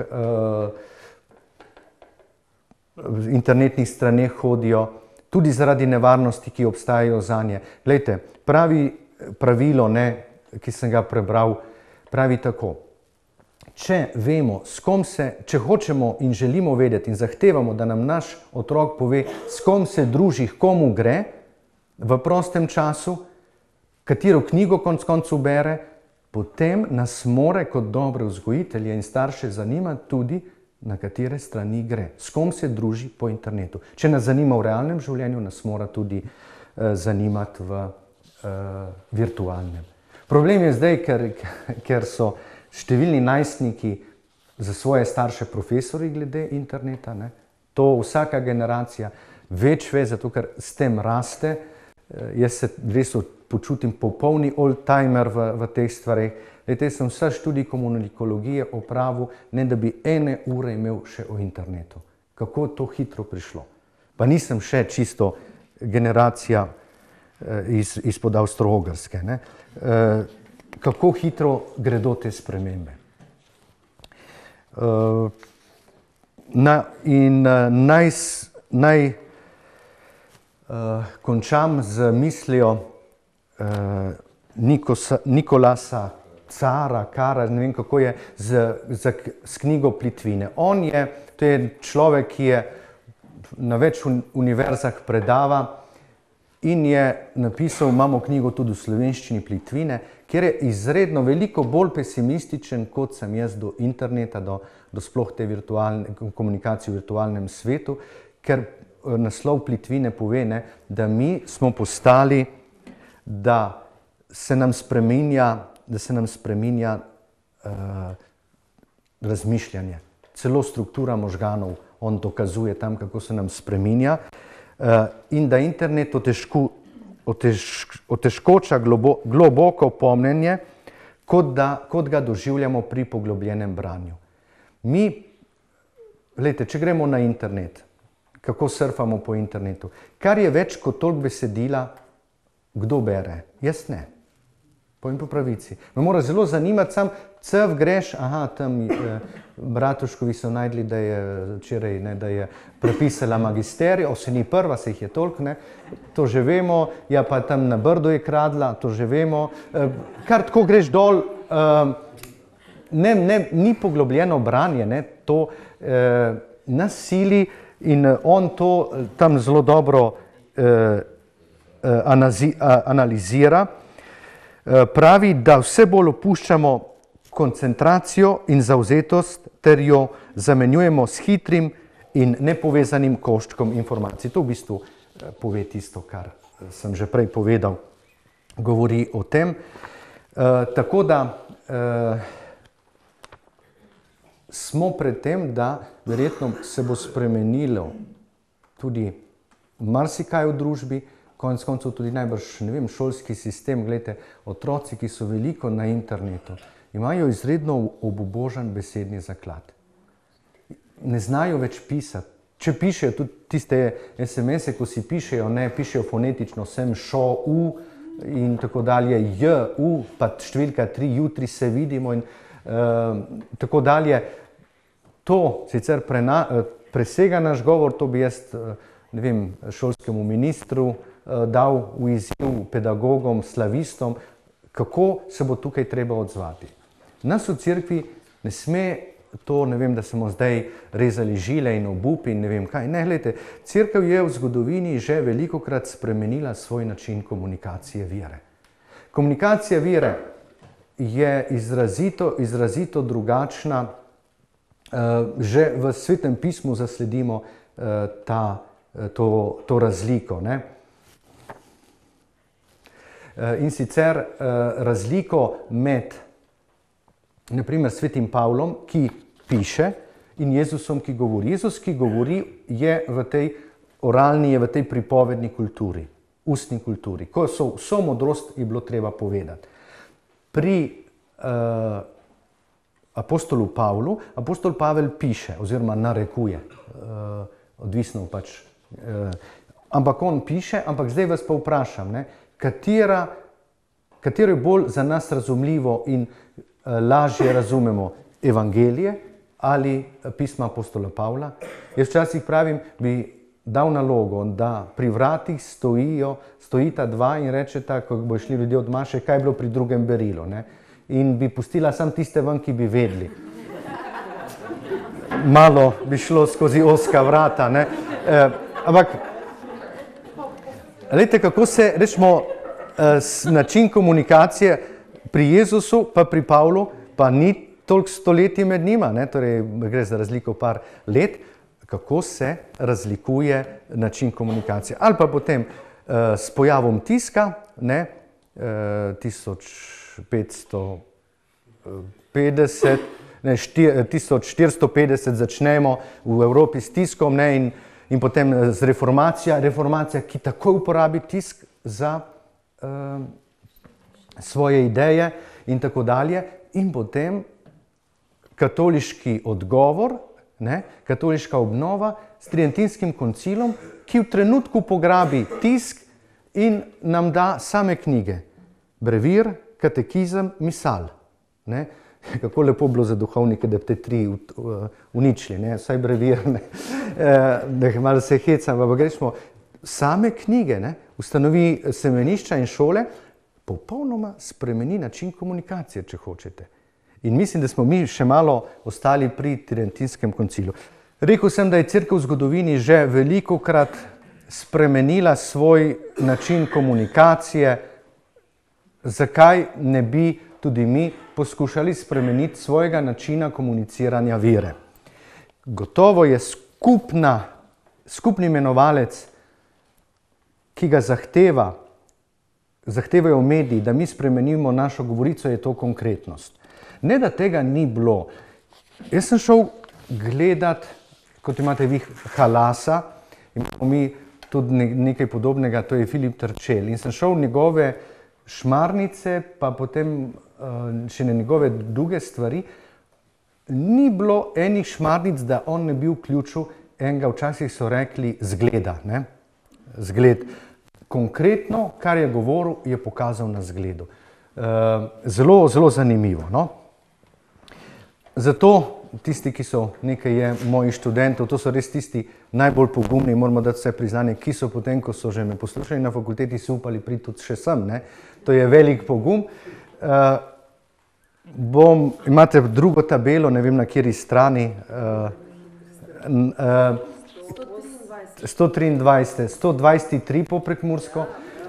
internetnih straneh hodijo, tudi zaradi nevarnosti, ki obstajajo zanje. Glejte, pravilo, ki sem ga prebral, pravi tako. Če vemo, s kom se, če hočemo in želimo vedeti in zahtevamo, da nam naš otrok pove, s kom se druži, komu gre v prostem času, katero knjigo konec koncev bere, potem nas more kot dobre vzgojitelje in starše zanimati tudi, na katere strani gre, s kom se druži po internetu. Če nas zanima v realnem življenju, nas mora tudi zanimati v virtualnem. Problem je zdaj, ker so številni najstniki za svoje starše profesori glede interneta. To vsaka generacija več ve, zato ker s tem raste. Jaz se res počutim popolni old-timer v teh stvareh. Jaz sem vsa študij komunikologije opravil, ne da bi 1 ure imel še o internetu. Kako je to hitro prišlo? Pa nisem še čisto generacija izpod Avstro-Ogrske. Kako hitro gredo te spremembe. Naj končam z mislijo Nikolasa Cara, ne vem kako je, z knjigo Plitvine. To je človek, ki je na več univerzah predava in je napisal, imamo knjigo tudi v slovenščini Plitvine, kjer je izredno veliko bolj pesimističen, kot sem jaz do interneta, do sploh te komunikacije v virtualnem svetu, ker naslov Plitvine pove, da mi smo postali, da se nam spreminja razmišljanje. Celo struktura možganov, on dokazuje tam, kako se nam spreminja, in da internet otežkoča globoko pomnenje, kot ga doživljamo pri poglobljenem branju. Glejte, če gremo na internet, kako surfamo po internetu, kar je več kot toliko besedila, kdo bere? Jaz ne. Povem po pravici. Me mora zelo zanimati, sam cev greš, tam Bratuškovi so najdli, da je včeraj, da je prepisala magisterij, se ni prva, se jih je toliko, to že vemo, ja pa tam na Brdu je kradla, to že vemo, kar tako greš dol, ni poglobljeno branje, to nas sili in on to tam zelo dobro analizira. Pravi, da vse bolj opuščamo koncentracijo in zavzetost ter jo zamenjujemo s hitrim in nepovezanim koščkom informacij. To v bistvu pove tisto, kar sem že prej povedal, govori o tem. Tako da smo pred tem, da verjetno se bo spremenilo tudi marsikaj v družbi, konec koncev tudi najbrž, ne vem, šolski sistem. Gledajte, otroci, ki so veliko na internetu, imajo izredno obubožan besedni zaklad. Ne znajo več pisati. Če pišejo tudi tiste SMS-e, ko si pišejo, pišejo fonetično, sem, šo, in tako dalje, j, pa številka 3, jutri se vidimo in tako dalje. To sicer presega naš govor, to bi jaz, ne vem, šolskemu ministru dal v izziv, pedagogom, slavistom, kako se bo tukaj treba odzvati. Nas v cerkvi ne sme to, ne vem, da smo zdaj rezali žile in obup in ne vem kaj. Ne, gledajte, cerkev je v zgodovini že velikokrat spremenila svoj način komunikacije vere. Komunikacija vere je izrazito drugačna, že v Svetem pismu zasledimo to razliko. In sicer razliko med, naprimer, Svetim Pavlom, ki piše, in Jezusom, ki govori. Jezus, ki govori, je v tej oralni, je v tej pripovedni kulturi, ustni kulturi. Ko vso modrost je bilo treba povedati. Pri apostolu Pavlu, apostol Pavel piše, oziroma narekuje, odvisno pač, ampak on piše, ampak zdaj vas pa vprašam, katero je bolj za nas razumljivo in lažje razumemo, evangelije ali pisma apostola Pavla? Jaz včasih pravim, bi dal nalogo, da pri vratih stojita dva in rečeta, ko bo šli ljudje od maše, kaj je bilo pri drugem berilu. In bi pustila samo tiste ven, ki bi vedeli. Malo bi šlo skozi ozka vrata. Ampak, gledajte, kako se, rečemo, način komunikacije pri Jezusu, pa pri Pavlu, pa ni toliko stoletij med njima, torej gre za razliko par let, kako se razlikuje način komunikacije. Ali pa potem s pojavom tiska, 1450 začnemo v Evropi s tiskom, in potem z reformacija, ki takoj uporabi tisk za svoje ideje in tako dalje, in potem katoliški odgovor, katoliška obnova s Tridentinskim koncilom, ki v trenutku pograbi tisk in nam da same knjige. Brevir, katekizem, misal. Ne? Kako lepo bilo za duhovnike, da bi te tri uničili, ne? Vsaj brevir, ne? Da malo se hecam, ampak gremo, same knjige, ne? Ustanovi semenišča in šole, popolnoma spremeni način komunikacije, če hočete. In mislim, da smo mi še malo ostali pri Tridentinskem koncilu. Rekel sem, da je Cerkev v zgodovini že velikokrat spremenila svoj način komunikacije. Zakaj ne bi tudi mi poskušali spremeniti svojega načina komuniciranja vere? Gotovo je skupni imenovalec, ki ga zahtevajo mediji, da mi spremenimo našo govorico, je to konkretnost. Ne, da tega ni bilo. Jaz sem šel gledat, kot imate vi Halasa, imamo mi tudi nekaj podobnega, to je Filip Trčel. In sem šel njegove šmarnice, pa potem še na njegove druge stvari. Ni bilo enih šmarnic, da on ne bi vključil enega, včasih so rekli, zgleda. Ne? Zgled. Konkretno, kar je govoril, je pokazal na zgledu. Zelo, zelo zanimivo. No? Zato tisti, ki so nekaj mojih študentov, to so res tisti najbolj pogumni, moramo dati vse priznanje, ki so potem, ko so že me poslušali na fakulteti, si upali priti tudi še sem. Ne? To je velik pogum. Imate drugo tabelo, ne vem na kateri strani, 123 po prekmursko.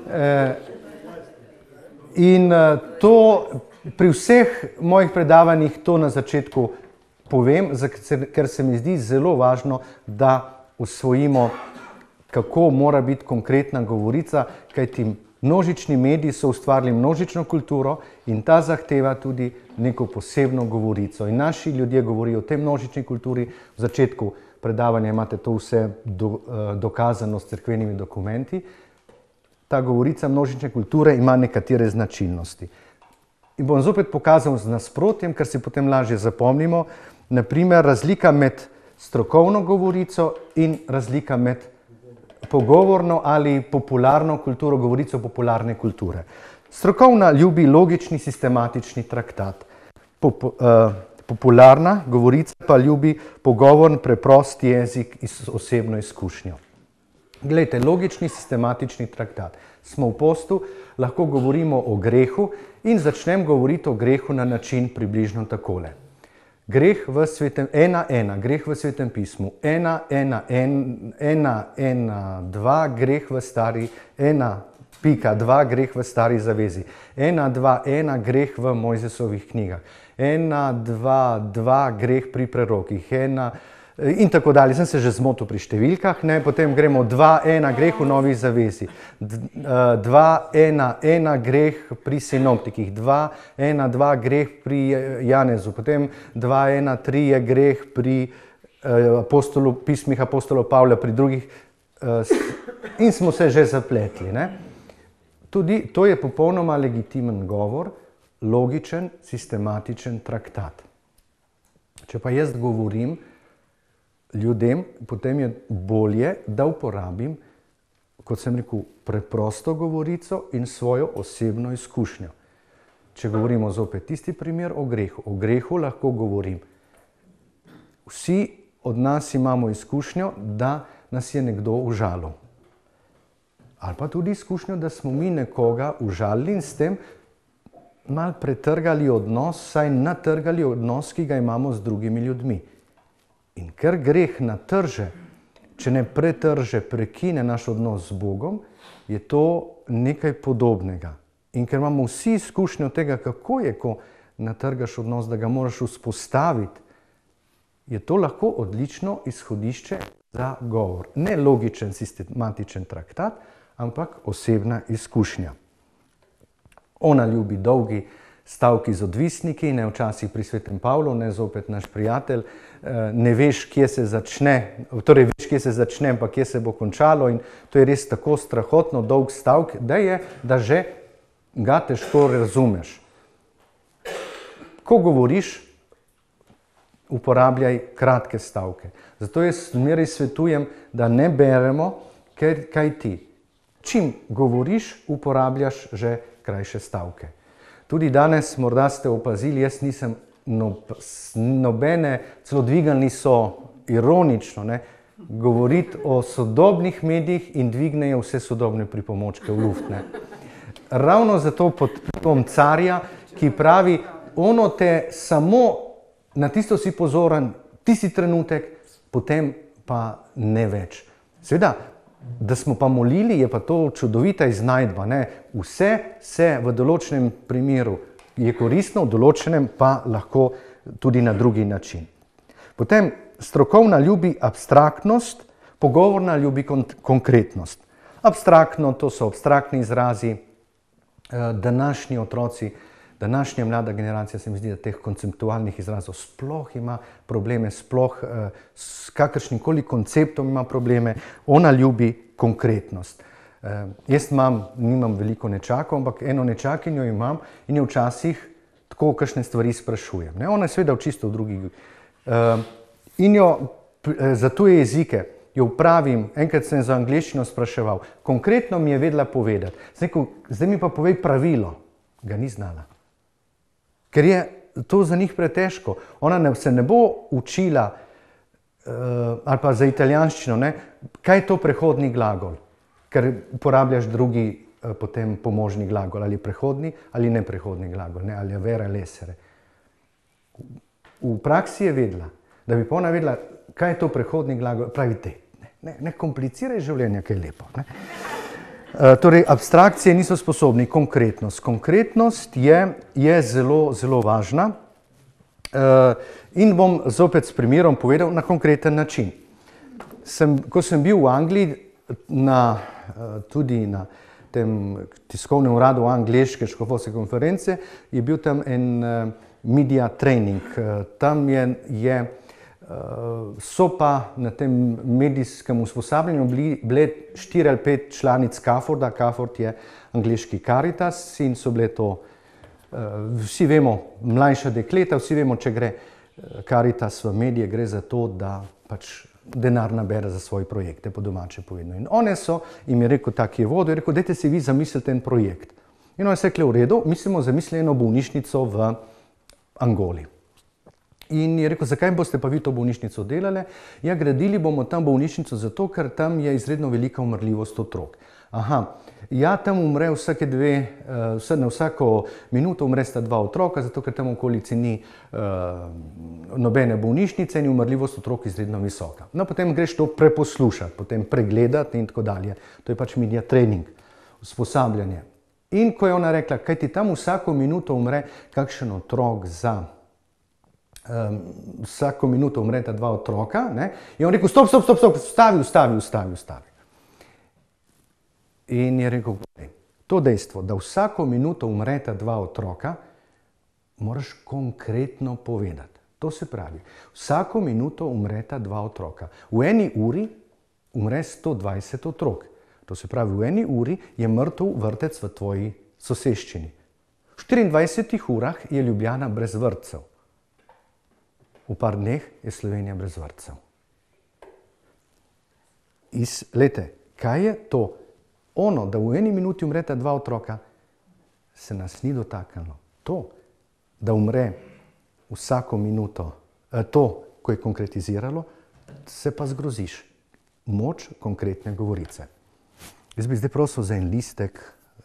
In to pri vseh mojih predavanjih to na začetku povem, ker se mi zdi zelo važno, da usvojimo, kako mora biti konkretna govorica, kajti množični mediji so ustvarili množično kulturo in ta zahteva tudi neko posebno govorico. In naši ljudje govorijo o tej množični kulturi. V začetku predavanja imate to vse dokazano s cerkvenimi dokumenti. Ta govorica množične kulture ima nekatere značilnosti. In bom zopet pokazal z nasprotjem, ker si potem lažje zapomnimo, naprimer razlika med strokovno govorico in razlika med pogovorno ali popularno kulturo, govorico popularne kulture. Strokovna ljubi logični, sistematični traktat. Popularna govorica pa ljubi pogovorn, preprost jezik in osebno izkušnjo. Glejte, logični, sistematični traktat. Smo v postu, lahko govorimo o grehu in začnem govoriti o grehu na način približno takole. Greh v svetem, greh v svetem pismu, 1:1:1:2, greh v stari, 1:2, greh v stari zavezi, 1:2:1, greh v Mojzesovih knjigah, 1:2:2, greh pri prerokih, in tako dalje. Sem se že zmotil pri številkah, ne? Potem gremo 2:1, greh v Novi zavezi, 2:1:1, greh pri sinoptikih, 2:1:2, greh pri Janezu, potem 2:1:3 je greh pri pismih apostolov Pavla, pri drugih, in smo se že zapletli. Ne? Tudi to je popolnoma legitimen govor, logičen, sistematičen traktat. Če pa jaz govorim ljudem, potem je bolje, da uporabim, kot sem rekel, preprosto govorico in svojo osebno izkušnjo. Če govorimo zopet tisti primer o grehu lahko govorim. Vsi od nas imamo izkušnjo, da nas je nekdo užalil. Ali pa tudi izkušnjo, da smo mi nekoga užalili in s tem malo pretrgali odnos, saj natrgali odnos, ki ga imamo z drugimi ljudmi. In ker greh natrže, če ne pretrže, prekine naš odnos z Bogom, je to nekaj podobnega. In ker imamo vsi izkušnjo tega, kako je, ko natrgaš odnos, da ga moraš vzpostaviti, je to lahko odlično izhodišče za govor. Ne logičen, sistematičen traktat, ampak osebna izkušnja. Ona ljubi dolgi stavki z odvisniki, ne včasih pri svetem Pavlu, ne zopet naš prijatelj, ne veš, kje se začne, torej veš, kje se začne, pa kje se bo končalo in to je res tako strahotno dolg stavk, da že ga težko razumeš. Ko govoriš, uporabljaj kratke stavke. Zato jaz zmeraj svetujem, da ne beremo kaj ti? Čim govoriš, uporabljaš že krajše stavke. Tudi danes, morda ste opazili, jaz nisem nobene, celo dvigalni so ironično, ne, govoriti o sodobnih medijih in dvignejo vse sodobne pripomočke v luft. Ne. Ravno zato pod vplivom carja, ki pravi, ono te samo na tisto si pozoren, tisti trenutek, potem pa ne več. Seveda, da smo pa molili, je pa to čudovita iznajdba. Ne? Vse se v določenem primeru je koristno, v določenem pa lahko tudi na drugi način. Potem strokovna ljubi abstraktnost, pogovorna ljubi konkretnost. Abstraktno, to so abstraktni izrazi, današnji otroci, današnja mlada generacija se mi zdi, da teh konceptualnih izrazov sploh ima probleme, sploh s kakršnikoli konceptom ima probleme, ona ljubi konkretnost. Jaz nimam veliko nečakov, ampak eno nečakinjo imam in jo včasih tako kakšne stvari sprašujem. Ne? Ona je seveda v čisto drugi. In jo za tuje jezike jo vpravim, enkrat sem za angleščino spraševal, konkretno mi je vedela povedati. Zdaj mi pa povej pravilo, ga ni znala. Ker je to za njih pretežko. Ona se ne bo učila, ali pa za italijanščino, ne, kaj je to prehodni glagol, ker uporabljaš drugi potem pomožni glagol, ali prehodni ali neprehodni glagol, ne, ali avere, lesere. V praksi je vedela, da bi pa ona vedela, kaj je to prehodni glagol, pravi te. Ne kompliciraj življenja, kaj je lepo. Ne. Torej, abstrakcije niso sposobni, konkretnost. Konkretnost je zelo, zelo važna in bom zopet s primerom povedal na konkreten način. Ko sem bil v Angliji, tudi na tem tiskovnem uradu angleške škofovske konference, je bil tam en media training. Tam so pa na tem medijskem usposabljanju bile 4 ali 5 članic CAFORD-a. CAFORD je angleški Caritas in so bile to, vsi vemo, mlajša dekleta, vsi vemo, če gre Caritas v medije, gre za to, da pač denar nabere za svoje projekte, po domače povedano. In one so, jim je rekel, tak je vodil, je rekel, dajte si vi zamisliti en projekt. In one so rekli, v redu, mi smo zamislili eno bolnišnico v Angoli. In je rekel, zakaj boste pa vi to bolnišnico delali? Ja, gradili bomo tam bolnišnico zato, ker tam je izredno velika umrljivost otrok. Aha, ja, tam umre na vsako minuto umresta 2 otroka, zato ker tam v okolici ni nobene bolnišnice in je umrljivost otrok izredno visoka. No, potem greš to preposlušati, potem pregledati in tako dalje. To je pač media training, usposabljanje. In ko je ona rekla, kaj ti tam vsako minuto umre kakšen otrok vsako minuto umreta 2 otroka, ne? Je on rekel, stop, ustavi. In je rekel, to dejstvo, da vsako minuto umreta 2 otroka, moraš konkretno povedati. To se pravi, vsako minuto umreta 2 otroka. V eni uri umre 120 otrok. To se pravi, v eni uri je mrtev vrtec v tvoji soseščini. V 24 urah je Ljubljana brez vrtcev. V par dneh je Slovenija brez vrtcev. Glejte, kaj je to? Ono, da v eni minuti umreta 2 otroka, se nas ni dotaknilo. To, da umre vsako minuto, to, ko je konkretiziralo, se pa zgroziš. Moč konkretne govorice. Jaz bi zdaj prosil za en listek.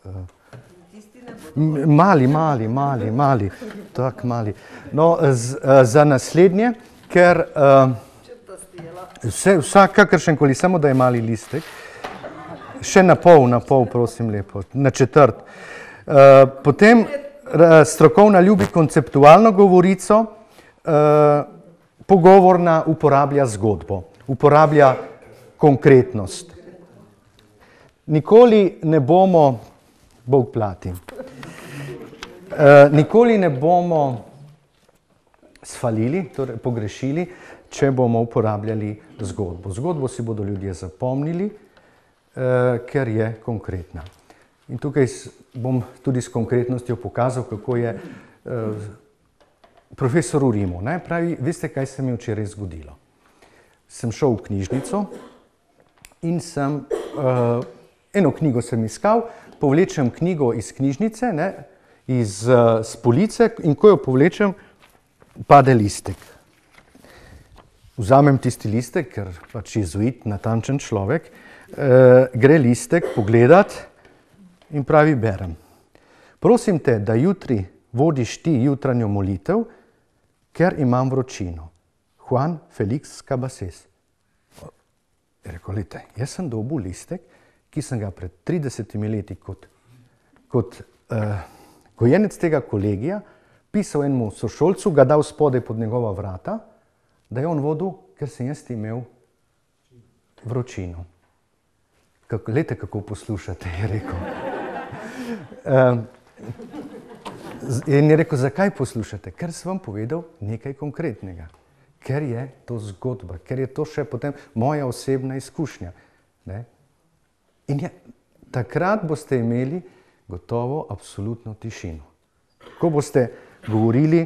Mali. Tak mali. No, za naslednje, ker vsak kakršenkoli, samo da je mali listek. Še na pol, prosim lepo, na četrt. Potem strokovna ljubi konceptualno govorico, pogovorna uporablja zgodbo, uporablja konkretnost. Nikoli ne bomo, Bog plati, nikoli ne bomo sfalili, torej pogrešili, če bomo uporabljali zgodbo. Zgodbo si bodo ljudje zapomnili, ker je konkretna. In tukaj bom tudi s konkretnostjo pokazal, kako je profesor v Rimu. Pravi, veste, kaj se mi včeraj zgodilo? Sem šel v knjižnico in sem eno knjigo sem iskal, povlečem knjigo iz knjižnice, ne, iz police in ko jo povlečem, pade listek. Vzamem tisti listek, ker pač jezuit, natančen človek, gre listek pogledat in pravi, berem. Prosim te, da jutri vodiš ti jutranjo molitev, ker imam vročino. Juan Felix Cabasés. Je rekel, lejte, jaz sem dobil listek, ki sem ga pred 30 leti kot gojenec tega kolegija pisal enemu sošolcu, ga dal spodaj pod njegova vrata, da je on vodil, ker sem jaz imel vročino. Lejte, kako poslušate, je rekel. In je rekel, zakaj poslušate? Ker sem vam povedal nekaj konkretnega. Ker je to zgodba, ker je to še potem moja osebna izkušnja. Ne? In takrat boste imeli gotovo absolutno tišino. Ko boste govorili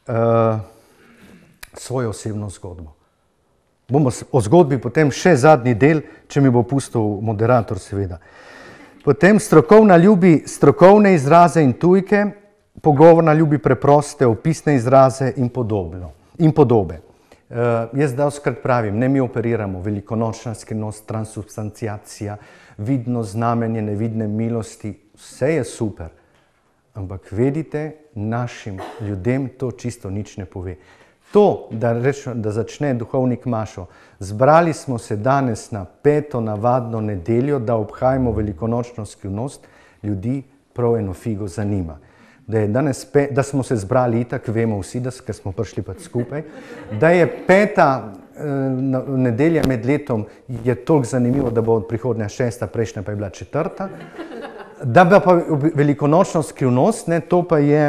svojo osebno zgodbo. Bomo o zgodbi potem še zadnji del, če mi bo pustil moderator seveda. Potem strokovna ljubi strokovne izraze in tujke, pogovorna ljubi preproste opisne izraze in podobe. Jaz dostikrat pravim, ne mi operiramo velikonočna skrivnost, transubstanciacija, vidno znamenje nevidne milosti, vse je super, ampak vedite, našim ljudem to čisto nič ne pove. To, da začne duhovnik mašo, zbrali smo se danes na 5. navadno nedeljo, da obhajamo velikonočno skrivnost, ljudi prav eno figo zanima. Da smo se zbrali itak, vemo vsi, ker smo prišli pa skupaj, da je 5. nedelja med letom je toliko zanimivo, da bo prihodnja 6., prejšnja pa je bila 4. Da bi pa velikonočno skrivnost, ne, to pa je,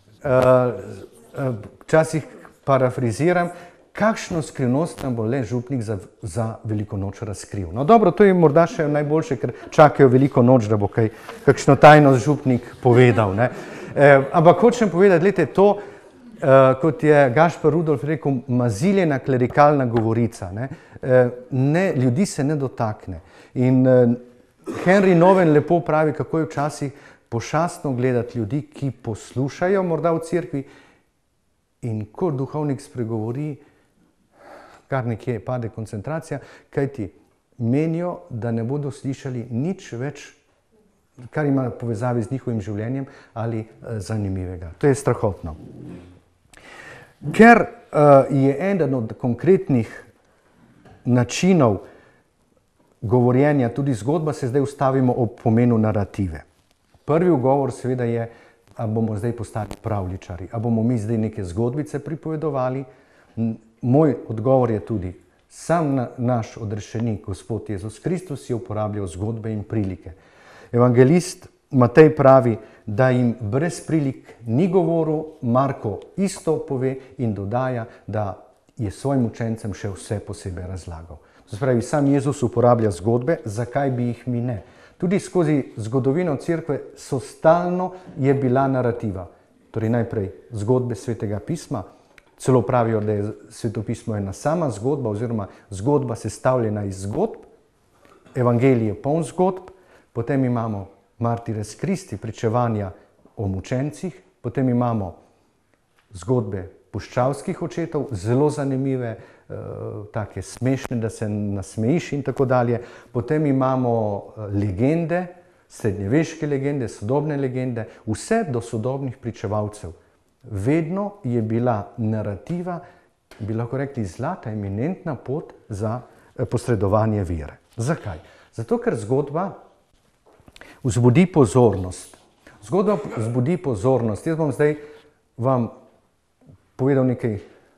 včasih parafriziram, kakšno skrivnost nam bo le župnik za veliko noč razkril. No dobro, to je morda še najboljše, ker čakajo veliko noč, da bo kakšno tajnost župnik povedal. Ne. Ampak hočem povedati, gledajte, to, kot je Gašper Rudolf rekel, maziljena klerikalna govorica. Ne, ljudi se ne dotakne. In Henry Nowen lepo pravi, kako je včasih pošastno gledati ljudi, ki poslušajo morda v cerkvi in ko duhovnik spregovori, kar nekje pade koncentracija, kajti menijo, da ne bodo slišali nič več, kar ima povezavi z njihovim življenjem ali zanimivega. To je strahotno. Ker je eden od konkretnih načinov govorjenja tudi zgodba, se zdaj ustavimo ob pomenu narative. Prvi ugovor seveda je, a bomo zdaj postali pravljičari, a bomo mi zdaj neke zgodbice pripovedovali. Moj odgovor je tudi, sam naš odrešenik, Gospod Jezus Kristus, je uporabljal zgodbe in prilike. Evangelist Matej pravi, da jim brez prilik ni govoril, Marko isto pove in dodaja, da je svojim učencem še vse posebej razlagal. To se pravi, sam Jezus uporablja zgodbe, zakaj bi jih mi ne? Tudi skozi zgodovino cerkve so stalno je bila narativa. Torej najprej zgodbe Svetega pisma, celo pravijo, da je Svetopismo ena sama zgodba oziroma zgodba sestavljena iz zgodb, Evangelij je poln zgodb, potem imamo Martires Christi, pričevanja o mučencih, potem imamo zgodbe puščavskih očetov, zelo zanimive, take smešne, da se nasmejiš in tako dalje. Potem imamo legende, srednjeveške legende, sodobne legende, vse do sodobnih pričevalcev. Vedno je bila narativa, bi lahko rekli, zlata, eminentna pot za posredovanje vere. Zakaj? Zato, ker zgodba vzbudi pozornost. Zgodba vzbudi pozornost. Jaz bom zdaj vam povedal nekaj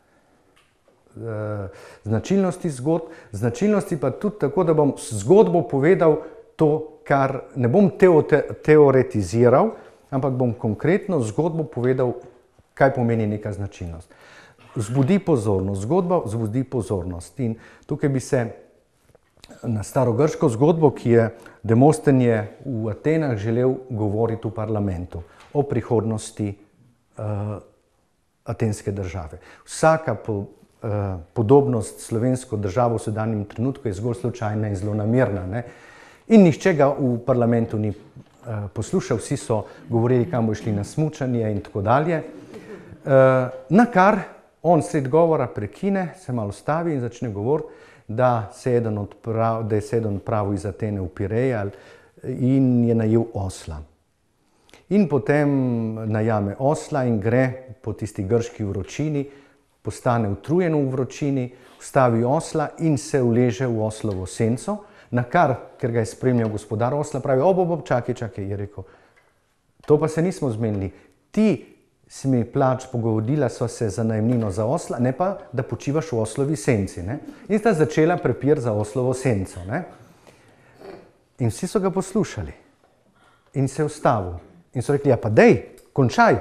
značilnosti zgodb, značilnosti pa tudi tako, da bom zgodbo povedal to, kar ne bom teoretiziral, ampak bom konkretno zgodbo povedal, kaj pomeni neka značilnost. Vzbudi pozornost, zgodba vzbudi pozornost. In tukaj bi se na starogrško zgodbo, ki je Demosten je v Atenah želel govoriti v parlamentu o prihodnosti atenske države. Vsaka podobnost s slovensko državo v sedanjem trenutku je zgolj slučajna in zlonamerna. In nihče ga v parlamentu ni poslušal, vsi so govorili, kam bo šli na smučanje in tako dalje. Na kar on sred govora prekine, se malo stavi in začne govoriti, da je se eden odpravil iz Atene v Pireja in je najel osla. In potem najame osla in gre po tisti grški vročini, postane utrujen v vročini, vstavi osla in se uleže v oslovo senco, na kar, ker ga je spremljal gospodar osla, pravi, čakaj, je rekel, to pa se nismo zmenili, ti si mi plač pogovorila so se za najemnino za osla, ne pa, da počivaš v oslovi senci. Ne? In sta začela prepir za oslovo senco. Ne? In vsi so ga poslušali. In se je ustavil. In so rekli, ja pa dej, končaj.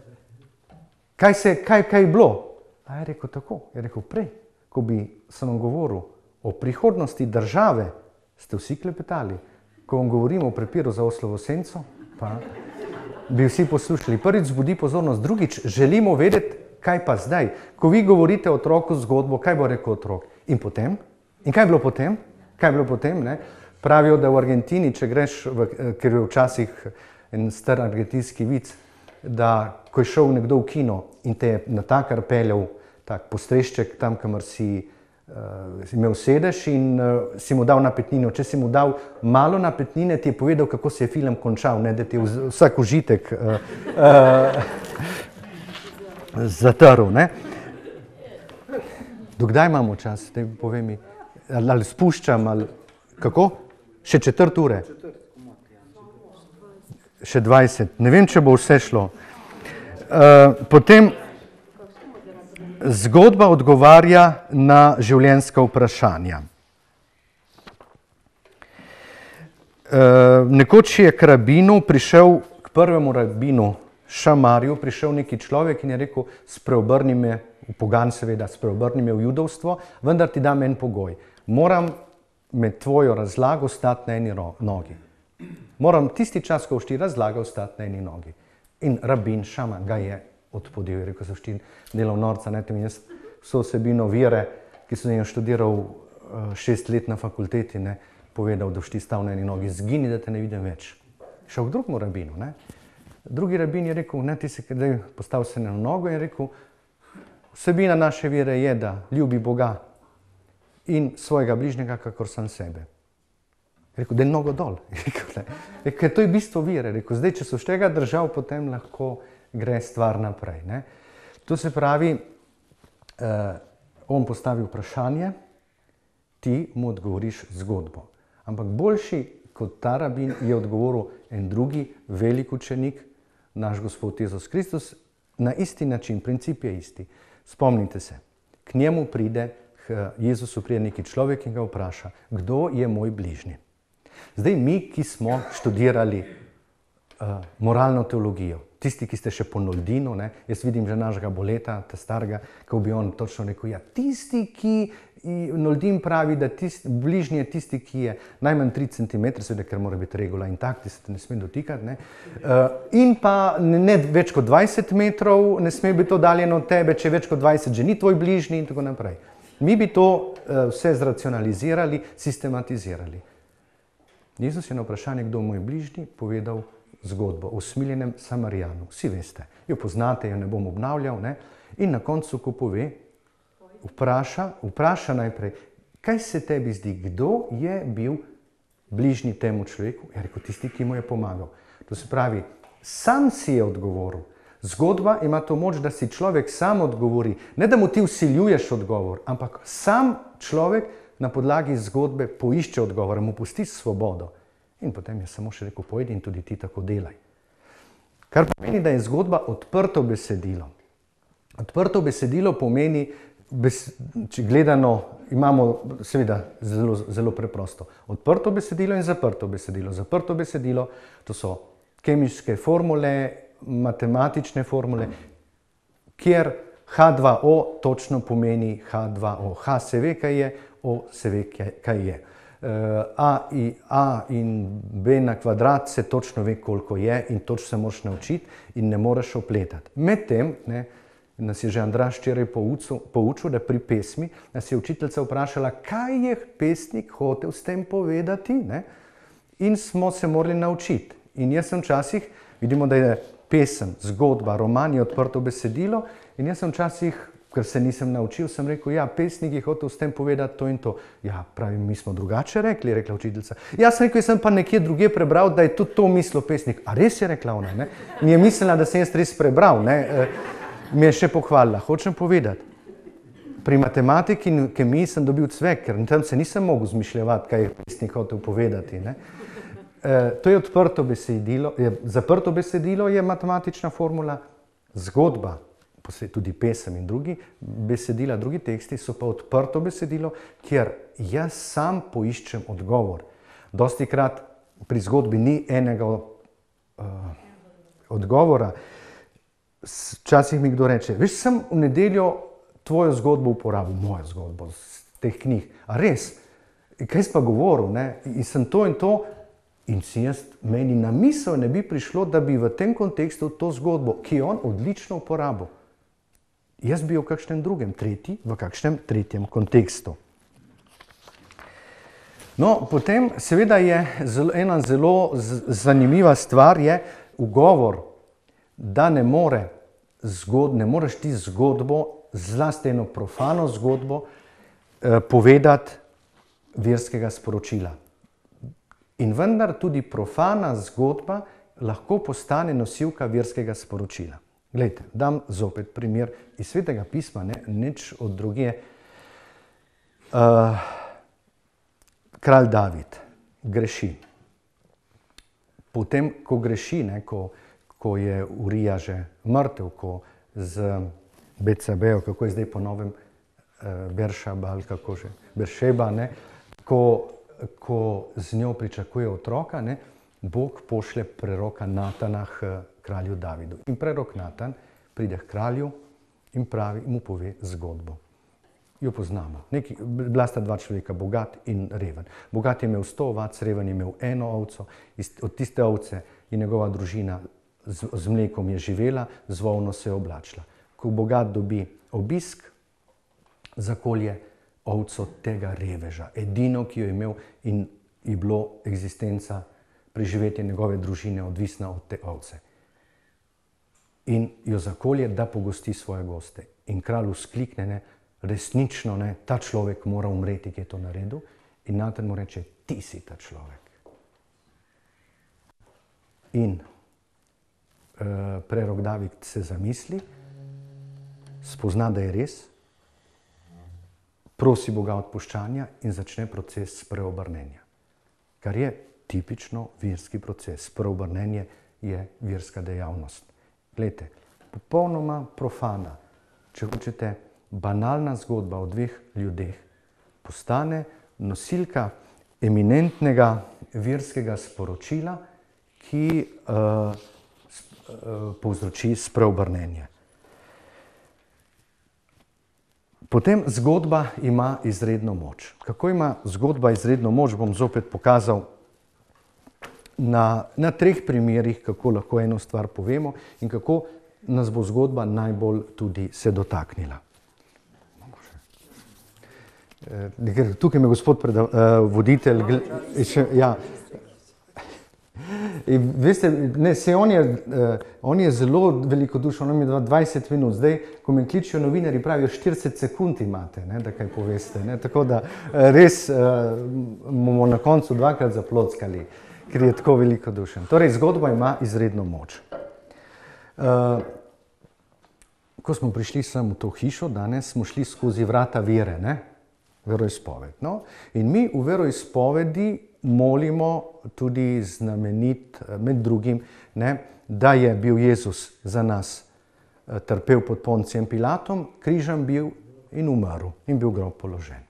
Kaj je bilo? A je rekel tako. Je rekel, prej, ko bi sem vam govoril o prihodnosti države, ste vsi klepetali. Ko vam govorimo o prepiru za oslovo senco, pa bi vsi poslušali. Prvič zbudi pozornost, drugič želimo vedeti, kaj pa zdaj. Ko vi govorite otroku zgodbo, kaj bo rekel otrok? In potem? In kaj je bilo potem? Kaj je bilo potem? Ne? Pravijo, da v Argentini, če greš, ker je včasih en star argentinski vic, da ko je šel nekdo v kino in te je natakar peljal tak postrešček tam, kamor si imel sedež in si mu dal napetnino. Če si mu dal malo napetnine, ti je povedal, kako se je film končal, ne, da ti je vsak užitek zatrl. Ne. Dokdaj imamo čas? Povej mi, ali spuščam, ali kako? Še 4 ure? Še 20. Ne vem, če bo vse šlo. Potem zgodba odgovarja na življenjska vprašanja. Nekoč je k rabinu prišel, k prvemu rabinu Šamarju, prišel neki človek in je rekel, spreobrni me, v pogan seveda, spreobrni me v judovstvo, vendar ti dam en pogoj. Moram med tvojo razlago stati na eni nogi. Moram tisti čas, ko boš ti razlagal, stati na eni nogi. In rabin Šamar ga je odpodil, je rekel, so šti delal norca, ne, tem jaz vso vsebino vere, ki sem jo študiral 6 let na fakulteti, ne, povedal, da boš ti stal na eni nogi, zgini, da te ne vidim več. Šel k drugemu rabinu, ne. Drugi rabin je rekel, ne, ti si kdaj postavil se na nogo in je rekel, vsebina naše vere je, da ljubi Boga in svojega bližnjega, kakor sam sebe. Rekel, da je nogo dol. Rekel, to je bistvo vere. Rekel, zdaj, če so še tega držal, potem lahko gre stvar naprej. Ne? To se pravi, on postavi vprašanje, ti mu odgovoriš zgodbo. Ampak boljši kot ta rabin je odgovoril en drugi velik učenik, naš Gospod Jezus Kristus, na isti način, princip je isti. Spomnite se, k njemu pride, k Jezusu pride neki človek in ga vpraša, kdo je moj bližnji? Zdaj mi, ki smo študirali moralno teologijo, tisti, ki ste še po Noldinu, ne, jaz vidim že našega Boleta, ta starega, ko bi on točno rekel, ja, tisti, ki Noldin pravi, da bližnji je tisti, ki je najmanj 3 cm, seveda, ker mora biti regula intakt, se te ne sme dotikati, ne, in pa ne več kot 20 metrov, ne sme biti oddaljeno od tebe, če več kot 20 že ni tvoj bližnji in tako naprej. Mi bi to vse zracionalizirali, sistematizirali. Jezus je na vprašanje, kdo je moj bližnji, povedal zgodbo o usmiljenem Samarijanu. Vsi veste, jo poznate, jo ne bom obnavljal, ne? In na koncu, ko pove, vpraša najprej, kaj se tebi zdi, kdo je bil bližnji temu človeku? Je rekel, tisti, ki mu je pomagal. To se pravi, sam si je odgovoril. Zgodba ima to moč, da si človek sam odgovori. Ne, da mu ti vsiljuješ odgovor, ampak sam človek na podlagi zgodbe poišče odgovor, mu pusti svobodo. In potem je samo še rekel, pojdi in tudi ti tako delaj. Kar pomeni, da je zgodba odprto besedilo. Odprto besedilo pomeni, če gledano, imamo seveda zelo preprosto. Odprto besedilo in zaprto besedilo. Zaprto besedilo, to so kemijske formule, matematične formule, kjer H2O točno pomeni H2O. H se ve, kaj je, O se ve, kaj je. A in B na kvadrat se točno ve, koliko je in točno se moraš naučiti in ne moreš opletati. Medtem, nas je že Andraž včeraj poučil, da pri pesmi nas je učiteljica vprašala, kaj je pesnik hotel s tem povedati. Ne? in smo se morali naučiti. In jaz sem včasih, vidimo, da je pesem, zgodba, roman je odprto besedilo in jaz sem včasih, ker se nisem naučil, sem rekel, ja, pesnik je hotel s tem povedati to in to. Ja, pravim, mi smo drugače rekli, rekla učiteljica. Jaz sem rekel, sem pa nekje druge prebral, da je tudi to mislil pesnik. A res je rekla ona, ne? Mi je mislila, da sem jaz res prebral, ne? Mi je še pohvalila. Hočem povedati, pri matematiki in kemiji sem dobil cvek, ker tam se nisem mogel zmišljevati, kaj je pesnik hotel povedati, ne? To je odprto besedilo, zaprto besedilo je matematična formula, zgodba, tudi pesem in drugi besedila, drugi teksti so pa odprto besedilo, kjer jaz sam poiščem odgovor. Dostikrat pri zgodbi ni enega odgovora. Včasih mi kdo reče, veš, sem v nedeljo tvojo zgodbo uporabil, mojo zgodbo z teh knjig. A res? Kaj si pa govoril, ne? In sem to in to. In si jaz, meni na misel ne bi prišlo, da bi v tem kontekstu to zgodbo, ki je on odlično uporabil, jaz bi v kakšnem drugem, v kakšnem tretjem kontekstu. No, potem seveda je ena zelo zanimiva stvar, je ugovor, da ne moreš ti zgodbo, zlasti eno profano zgodbo, povedati verskega sporočila. In vendar tudi profana zgodba lahko postane nosilka verskega sporočila. Glejte, dam zopet primer iz Svetega pisma, nič od druge. Kralj David greši. Potem, ko greši, ko je Urija že mrtev, ko z Betsabejo, kako je zdaj po novem Beršaba ali kako že, Beršeba, ko z njo pričakuje otroka, Bog pošlje preroka Natana k kralju Davidu. In prerok Natan pride k kralju in mu pove zgodbo. Jo poznamo. Bila sta dva človeka, bogat in reven. Bogat je imel 100 ovac, reven je imel 1 ovco. Od tiste ovce je njegova družina z mlekom je živela, z volno se je oblačila. Ko bogat dobi obisk, zakolje ovco tega reveža, edino, ki jo je imel in je bilo eksistenca, preživetje njegove družine odvisna od te ovce. In jo zakolje, da pogosti svoje goste. In kralj vzklikne, resnično, ta človek mora umreti, ki je to naredil. In Natan mu reče, ti si ta človek. In prerok David se zamisli, spozna, da je res, prosi Boga odpuščanja in začne proces spreobrnenja. Kar je tipično verski proces. Spreobrnenje je verska dejavnost. Glejte, popolnoma profana, če hočete, banalna zgodba o 2 ljudeh postane nosilka eminentnega verskega sporočila, ki povzroči spreobrnenje. Potem zgodba ima izredno moč. Kako ima zgodba izredno moč, bom zopet pokazal na 3 primerih, kako lahko eno stvar povemo in kako nas bo zgodba najbolj tudi se dotaknila. Tukaj me gospod voditelj, ja. Veste, on je zelo velikodušen, on mi je 20 minut, zdaj, ko me kličijo novinarji, pravijo 40 sekund imate, da kaj poveste, tako da res bomo na koncu 2-krat zaplockali, ker je tako velikodušen. Torej, zgodba ima izredno moč. Ko smo prišli sem v to hišo, danes smo šli skozi vrata vere, veroizpoved. In mi v veroizpovedi molimo tudi znamenit, med drugim, da je bil Jezus za nas trpel pod Poncijem Pilatom, križan bil in umrl in bil grob položen.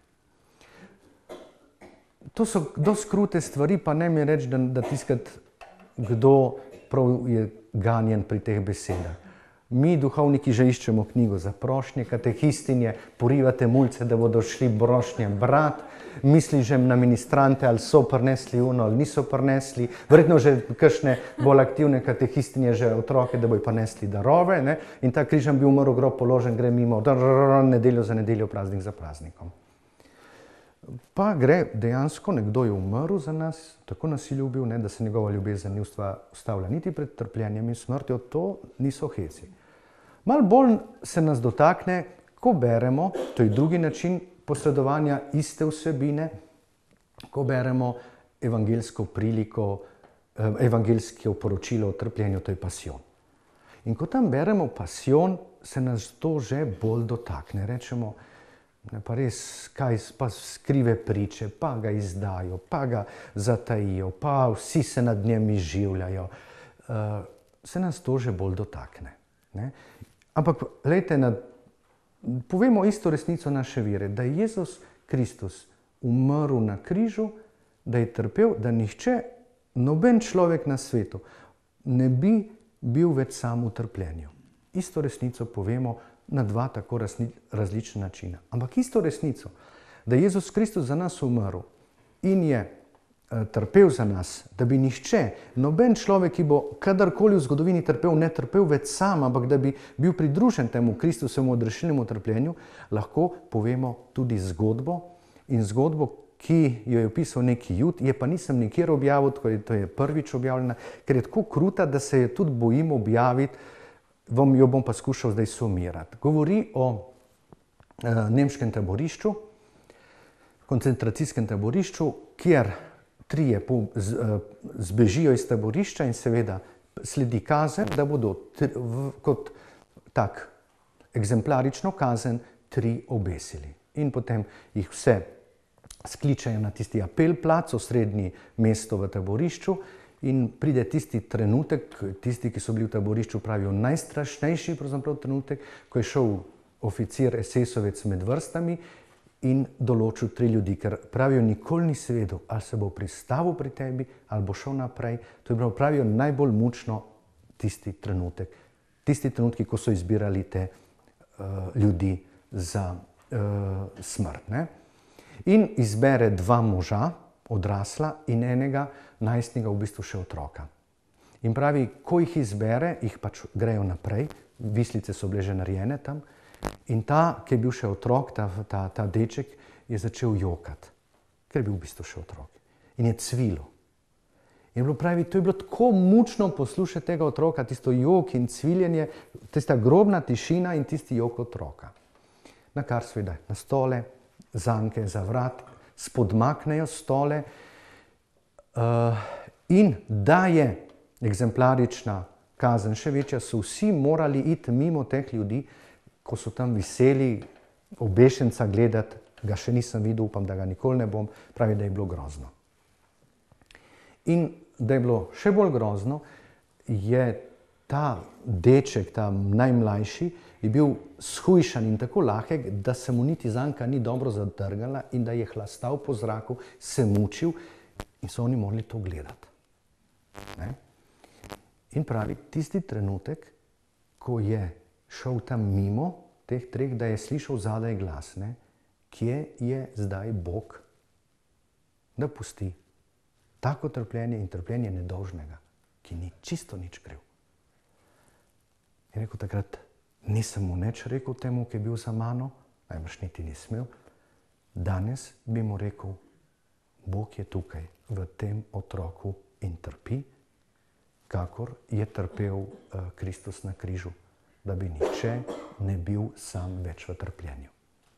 To so dosti krute stvari, pa ne mi reči, da tiskrat kdo prav je ganjen pri teh besedah. Mi, duhovniki, že iščemo knjigo za prošnje, katehistinje, porivate mulce, da bodo šli brošnje brat, misli že na ministrante, ali so prinesli ono, ali niso prinesli, verjetno že kakšne bolj aktivne katehistinje, že otroke, da bojo prinesli darove, in ta križan bi umrl, grob položen, gre mimo, nedeljo za nedeljo, praznik za praznikom. pa gre dejansko, nekdo je umrl za nas, tako nas je ljubil, ne, da se njegova ljubezen ni ustavila niti pred trpljenjem in smrtjo, to niso heci. Malo bolj se nas dotakne, ko beremo, to je drugi način posredovanja iste vsebine, ko beremo evangeljsko priliko, evangeljsko poročilo o trpljenju, to je pasijon. In ko tam beremo pasijon, se nas to že bolj dotakne. Rečemo, pa res, kaj pa skrive priče, pa ga izdajo, pa ga zatajijo, pa vsi se nad njim izživljajo. Se nas to že bolj dotakne. Ne? Ampak, glejte, povemo isto resnico naše vere, da je Jezus Kristus umrl na križu, da je trpel, da nihče, noben človek na svetu ne bi bil več sam v trpljenju. Isto resnico povemo na dva tako različna načina. Ampak isto resnico, da je Jezus Kristus za nas umrl in je trpel za nas, da bi nihče, noben človek, ki bo kadarkoli v zgodovini trpel, ne trpel več sam, ampak da bi bil pridružen temu Kristusovemu odrešilnemu trpljenju, lahko povemo tudi zgodbo. In zgodbo, ki jo je opisal neki Jud, je pa nisem nikjer objavil, to je prvič objavljena, ker je tako kruta, da se je tudi bojim objaviti, jo bom pa skušal zdaj sumirati. Govori o nemškem taborišču, koncentracijskem taborišču, kjer trije zbežijo iz taborišča in seveda sledi kazen, da bodo kot tak eksemplarično kazen 3 obesili. In potem jih vse skličajo na tisti apel plac, osrednji mesto v taborišču, in pride tisti trenutek, tisti, ki so bili v taborišču, pravijo najstrašnejši pravzaprav trenutek, ko je šel oficir esesovec med vrstami in določil 3 ljudi, ker pravijo, nikoli nisi vedel, ali se bo pristavil pri tebi, ali bo šel naprej. To je bilo, pravijo, najbolj mučno tisti trenutek. Tisti trenutki, ko so izbirali te ljudi za smrt. Ne? In izbere 2 moža, odrasla, in enega najstnega, v bistvu še otroka. In pravi, ko jih izbere, jih pač grejo naprej, vislice so bile že narejene tam, in ta, ki je bil še otrok, ta deček, je začel jokati, ker je bil v bistvu še otrok. In je cvilo. In pravi, to je bilo tako mučno poslušati tega otroka, tisto jok in cviljenje, tista grobna tišina in tisti jok otroka. Na kar seveda na stole, zanke za vrat, spodmaknejo stole in da je eksemplarična kazen še večja, so vsi morali iti mimo teh ljudi, ko so tam viseli, obešenca gledati, ga še nisem videl, upam, da ga nikoli ne bom, pravi, da je bilo grozno. In da je bilo še bolj grozno, je ta deček, ta najmlajši, je bil shujšan in tako lahek, da se mu niti zanka ni dobro zadrgala in da je hlastal po zraku, se mučil in so oni morali to gledati. Ne? In pravi, tisti trenutek, ko je šel tam mimo teh 3, da je slišal zadaj glas, ne? Kje je zdaj Bog, da pusti tako trpljenje in trpljenje nedolžnega, ki ni čisto nič kriv. Je rekel takrat, nisem mu nič rekel temu, ki je bil za mano, najbrž niti ni smel. Danes bi mu rekel, Bog je tukaj v tem otroku in trpi, kakor je trpel Kristus na križu, da bi nihče ne bil sam več v trpljenju.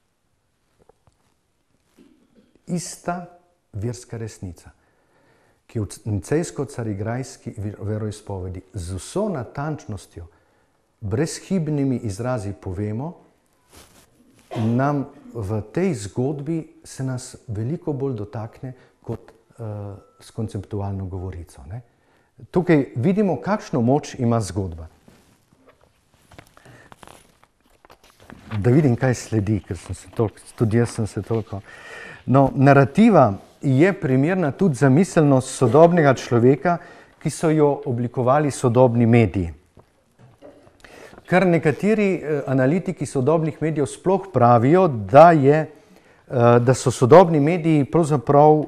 Ista verska resnica, ki v nicejsko-carigrajski veroizpovedi z vso natančnostjo, brezhibnimi izrazi povemo, nam v tej zgodbi se nas veliko bolj dotakne kot s konceptualno govorico. Ne? Tukaj vidimo, kakšno moč ima zgodba. Da vidim, kaj sledi, ker tudi jaz sem se toliko... No, narativa je primerna tudi za miselnost sodobnega človeka, ki so jo oblikovali sodobni mediji. Kar nekateri analitiki sodobnih medijev sploh pravijo, da so sodobni mediji pravzaprav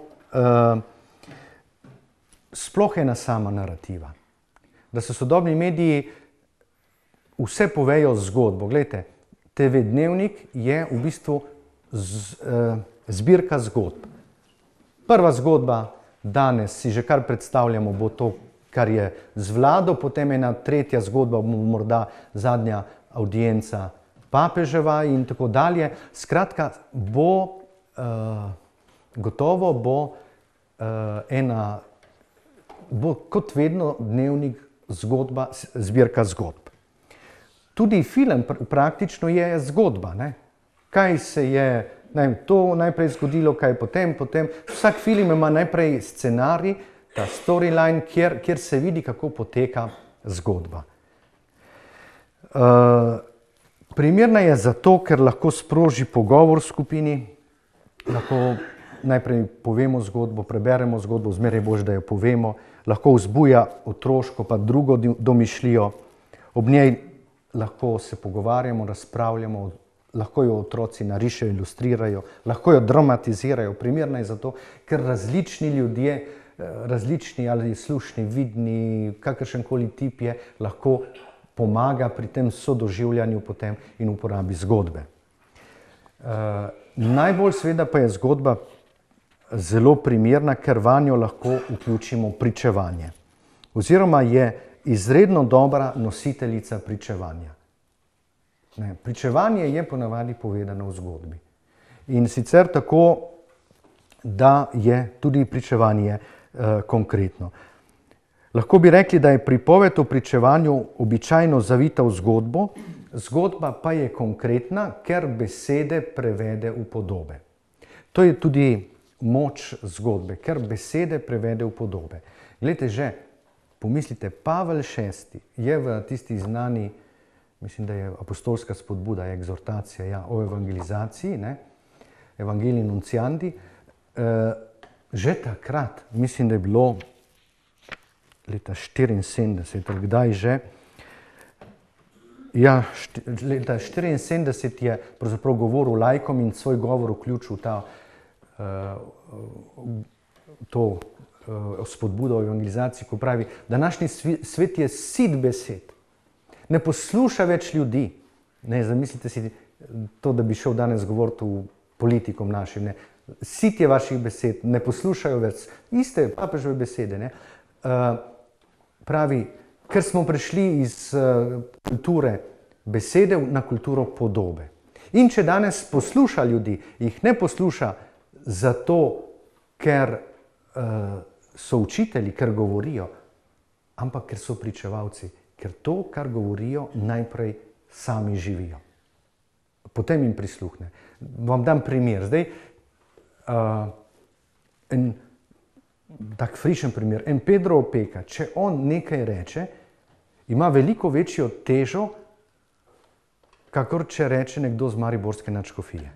sploh ena sama narativa. Da so sodobni mediji vse povejo zgodbo. Glejte, TV Dnevnik je v bistvu Zbirka zgodb. Prva zgodba, danes si že kar predstavljamo, bo to, kar je z Vlado, potem ena tretja zgodba, morda zadnja avdienca papeževa in tako dalje. Skratka, gotovo bo kot vedno dnevnik zgodba, zbirka zgodb. Tudi film praktično je zgodba, ne? Kaj se je to najprej zgodilo, kaj potem. Vsak film ima najprej scenarij, ta storyline, kjer se vidi, kako poteka zgodba. Primerna je zato, ker lahko sproži pogovor v skupini, lahko najprej povemo zgodbo, preberemo zgodbo, zmeraj boš, da jo povemo, lahko vzbuja otroško pa drugo domišljijo, ob njej lahko se pogovarjamo, razpravljamo, lahko jo otroci narišejo, ilustrirajo, lahko jo dramatizirajo. Primerna je zato, ker različni ljudje, različni ali slušni, vidni, kakršenkoli tip je, lahko pomaga pri tem sodoživljanju potem in uporabi zgodbe. Najbolj seveda pa je zgodba zelo primerna, ker vanjo lahko vključimo pričevanje. Oziroma je izredno dobra nositeljica pričevanja. Pričevanje je ponavadi povedano v zgodbi. In sicer tako, da je tudi pričevanje konkretno. Lahko bi rekli, da je pripoved o pričevanju običajno zavita v zgodbo, zgodba pa je konkretna, ker besede prevede v podobe. To je tudi moč zgodbe, ker besede prevede v podobe. Glejte, že pomislite, Pavel VI je v tisti znani, mislim, da je apostolska spodbuda, egzortacija o evangelizaciji, Evangelii Nunciandi, že takrat, mislim, da je bilo leta 74, ali kdaj že, ja, leta 74 je pravzaprav govoril laikom in svoj govor vključil to spodbudo o evangelizaciji, ko pravi, današnji svet je sit besed, ne posluša več ljudi. Zamislite si to, da bi šel danes govoriti politikom našim, sit je vaših besed, ne poslušajo več, iste papežove besede. Pravi, ker smo prišli iz kulture besede na kulturo podobe. In če danes posluša ljudi, jih ne posluša zato, ker so učitelji, ker govorijo, ampak ker so pričevalci, ker to, kar govorijo, najprej sami živijo. Potem jim prisluhne. Vam dam primer. Zdaj, tak frišen primer. En Pedro Opeka, če on nekaj reče, ima veliko večjo težo, kakor če reče nekdo z mariborske nadškofije.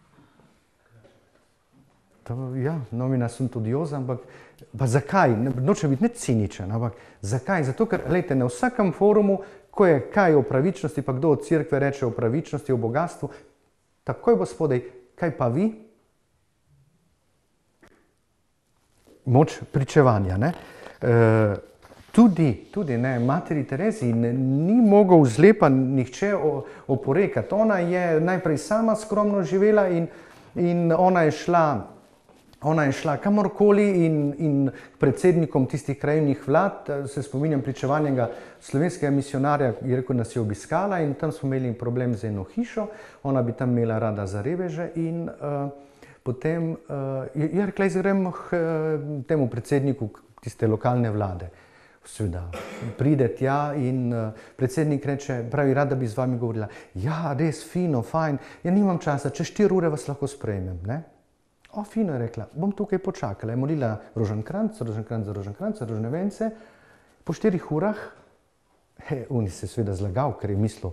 Ja, nomina sunt odiosa, ampak pa zakaj? Nočem biti ne ciničen, ampak zakaj? Zato, ker, glejte, na vsakem forumu, ko je kaj o pravičnosti, pa kdo od cerkve reče o pravičnosti, o bogatstvu, takoj bo spodaj, kaj pa vi? Moč pričevanja. Tudi materi Tereziji ni mogel zlepa nihče oporekati. Ona je najprej sama skromno živela in ona je šla kamorkoli in predsednikom tistih krajevnih vlad, se spominjam pričevanjega slovenskega misionarja, je rekel, nas je obiskala in tam smo imeli problem z eno hišo, ona bi tam imela rada za reveže in potem je rekla, grem temu predsedniku tiste lokalne vlade. Seveda, pride tja in predsednik reče, pravi, rada bi z vami govorila. Ja, res, fino, fajn, ja nimam časa, čez 4 ure vas lahko sprejmem, ne? O, fino, je rekla, bom tukaj počakala. Je molila roženkranc, rožne vence. Po 4 urah, on je se seveda zlagal, ker je mislil,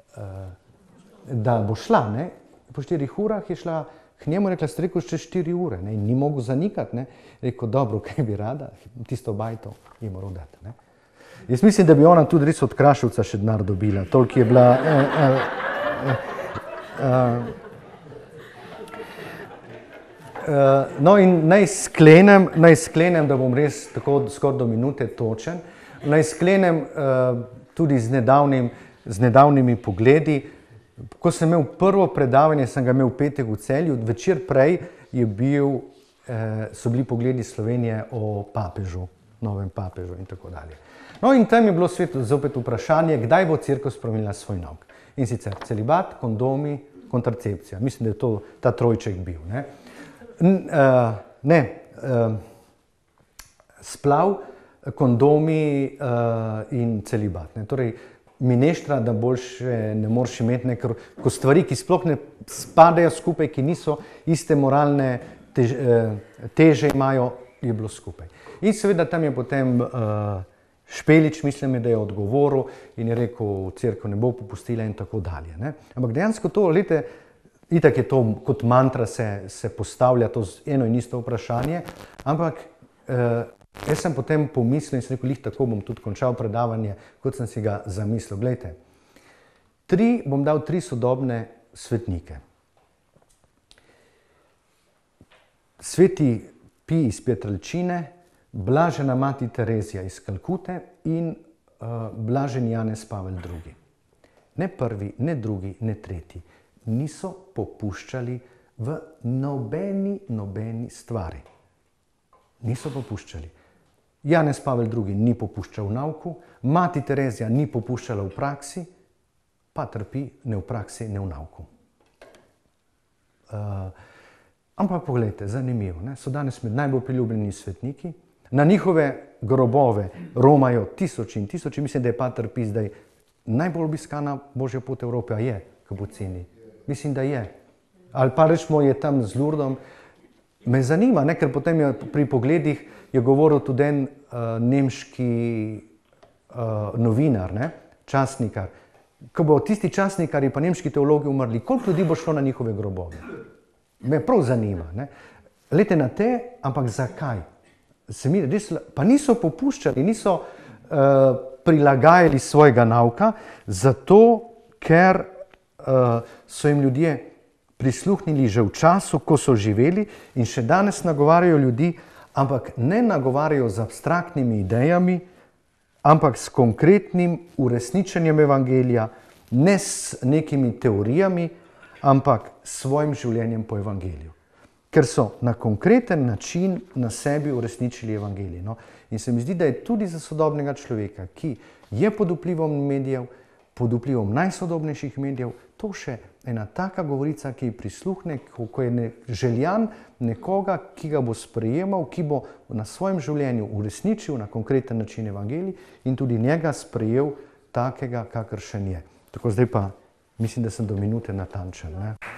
da bo šla, ne? Po 4 urah je šla k njemu, rekla, ste rekel, čez 4 ure, ne? In ni mogel zanikati, ne? Rekel, dobro, kaj bi rada, tisto bajto je moral dati, ne? Jaz mislim, da bi ona tudi res od Kraševca še denar dobila, toliko je bila... No in naj sklenem, da bom res tako skoraj do minute točen, naj sklenem tudi z nedavnimi pogledi. Ko sem imel prvo predavanje, sem ga imel v petek v Celju, večer prej so bili pogledi Slovenije o papežu, novem papežu in tako dalje. No in tam je bilo zopet vprašanje, kdaj bo cerkev spremenila svoj nauk. In sicer celibat, kondomi, kontracepcija. Mislim, da je to ta trojček bil. Splav, kondomi in celibat. Torej, mineštra, da boljše ne moreš imeti, ker ko stvari, ki sploh ne spadajo skupaj, ki niso iste moralne teže imajo, je bilo skupaj. In seveda tam je potem Špelič, mislim, da je odgovoril in je rekel, cerkev ne bo popustila in tako dalje. Ampak dejansko to, gledajte, itak je to kot mantra se postavlja to eno in isto vprašanje, ampak jaz sem potem pomislil in sem rekel, tako bom tudi končal predavanje, kot sem si ga zamislil. Glejte, bom dal 3 sodobne svetnike. Sveti Pij iz Pietrelcine, Blažena mati Terezija iz Kalkute in Blažen Janez Pavel II. Ne prvi, ne drugi, ne tretji niso popuščali v nobeni stvari. Niso popuščali. Janez Pavel II ni popuščal v nauku, mati Terezija ni popuščala v praksi, pater Pij ne v praksi, ne v nauku. Ampak pogledajte, zanimivo, so danes med najbolj priljubljeni svetniki. Na njihove grobove romajo tisoči in tisoči, mislim, da je pater Pij zdaj najbolj obiskana Božja pot Evrope, a je Kapucini? Mislim, da je. Ali pa rečemo, je tam z Lurdom. Me zanima, ker potem je pri pogledih je govoril tudi en nemški novinar, časnikar. Ko bo tisti časnikari pa nemški teologi umrli, koliko ljudi bo šlo na njihove grobove? Me prav zanima. Lete na te, ampak zakaj? Pa niso popuščali, niso prilagajali svojega nauka, zato ker so jim ljudje prisluhnili že v času, ko so živeli in še danes nagovarjajo ljudi, ampak ne nagovarjajo z abstraktnimi idejami, ampak s konkretnim uresničenjem evangelija, ne s nekimi teorijami, ampak s svojim življenjem po evangeliju. Ker so na konkreten način na sebi uresničili evangelij. In se mi zdi, da je tudi za sodobnega človeka, ki je pod vplivom medijev, pod vplivom najsodobnejših medijev, to še ena taka govorica, ki prisluhne, ko je željan nekoga, ki ga bo sprejemal, ki bo na svojem življenju uresničil na konkreten način evangelij in tudi njega sprejel takega, kakršen je. Tako zdaj pa mislim, da sem do minute natančen.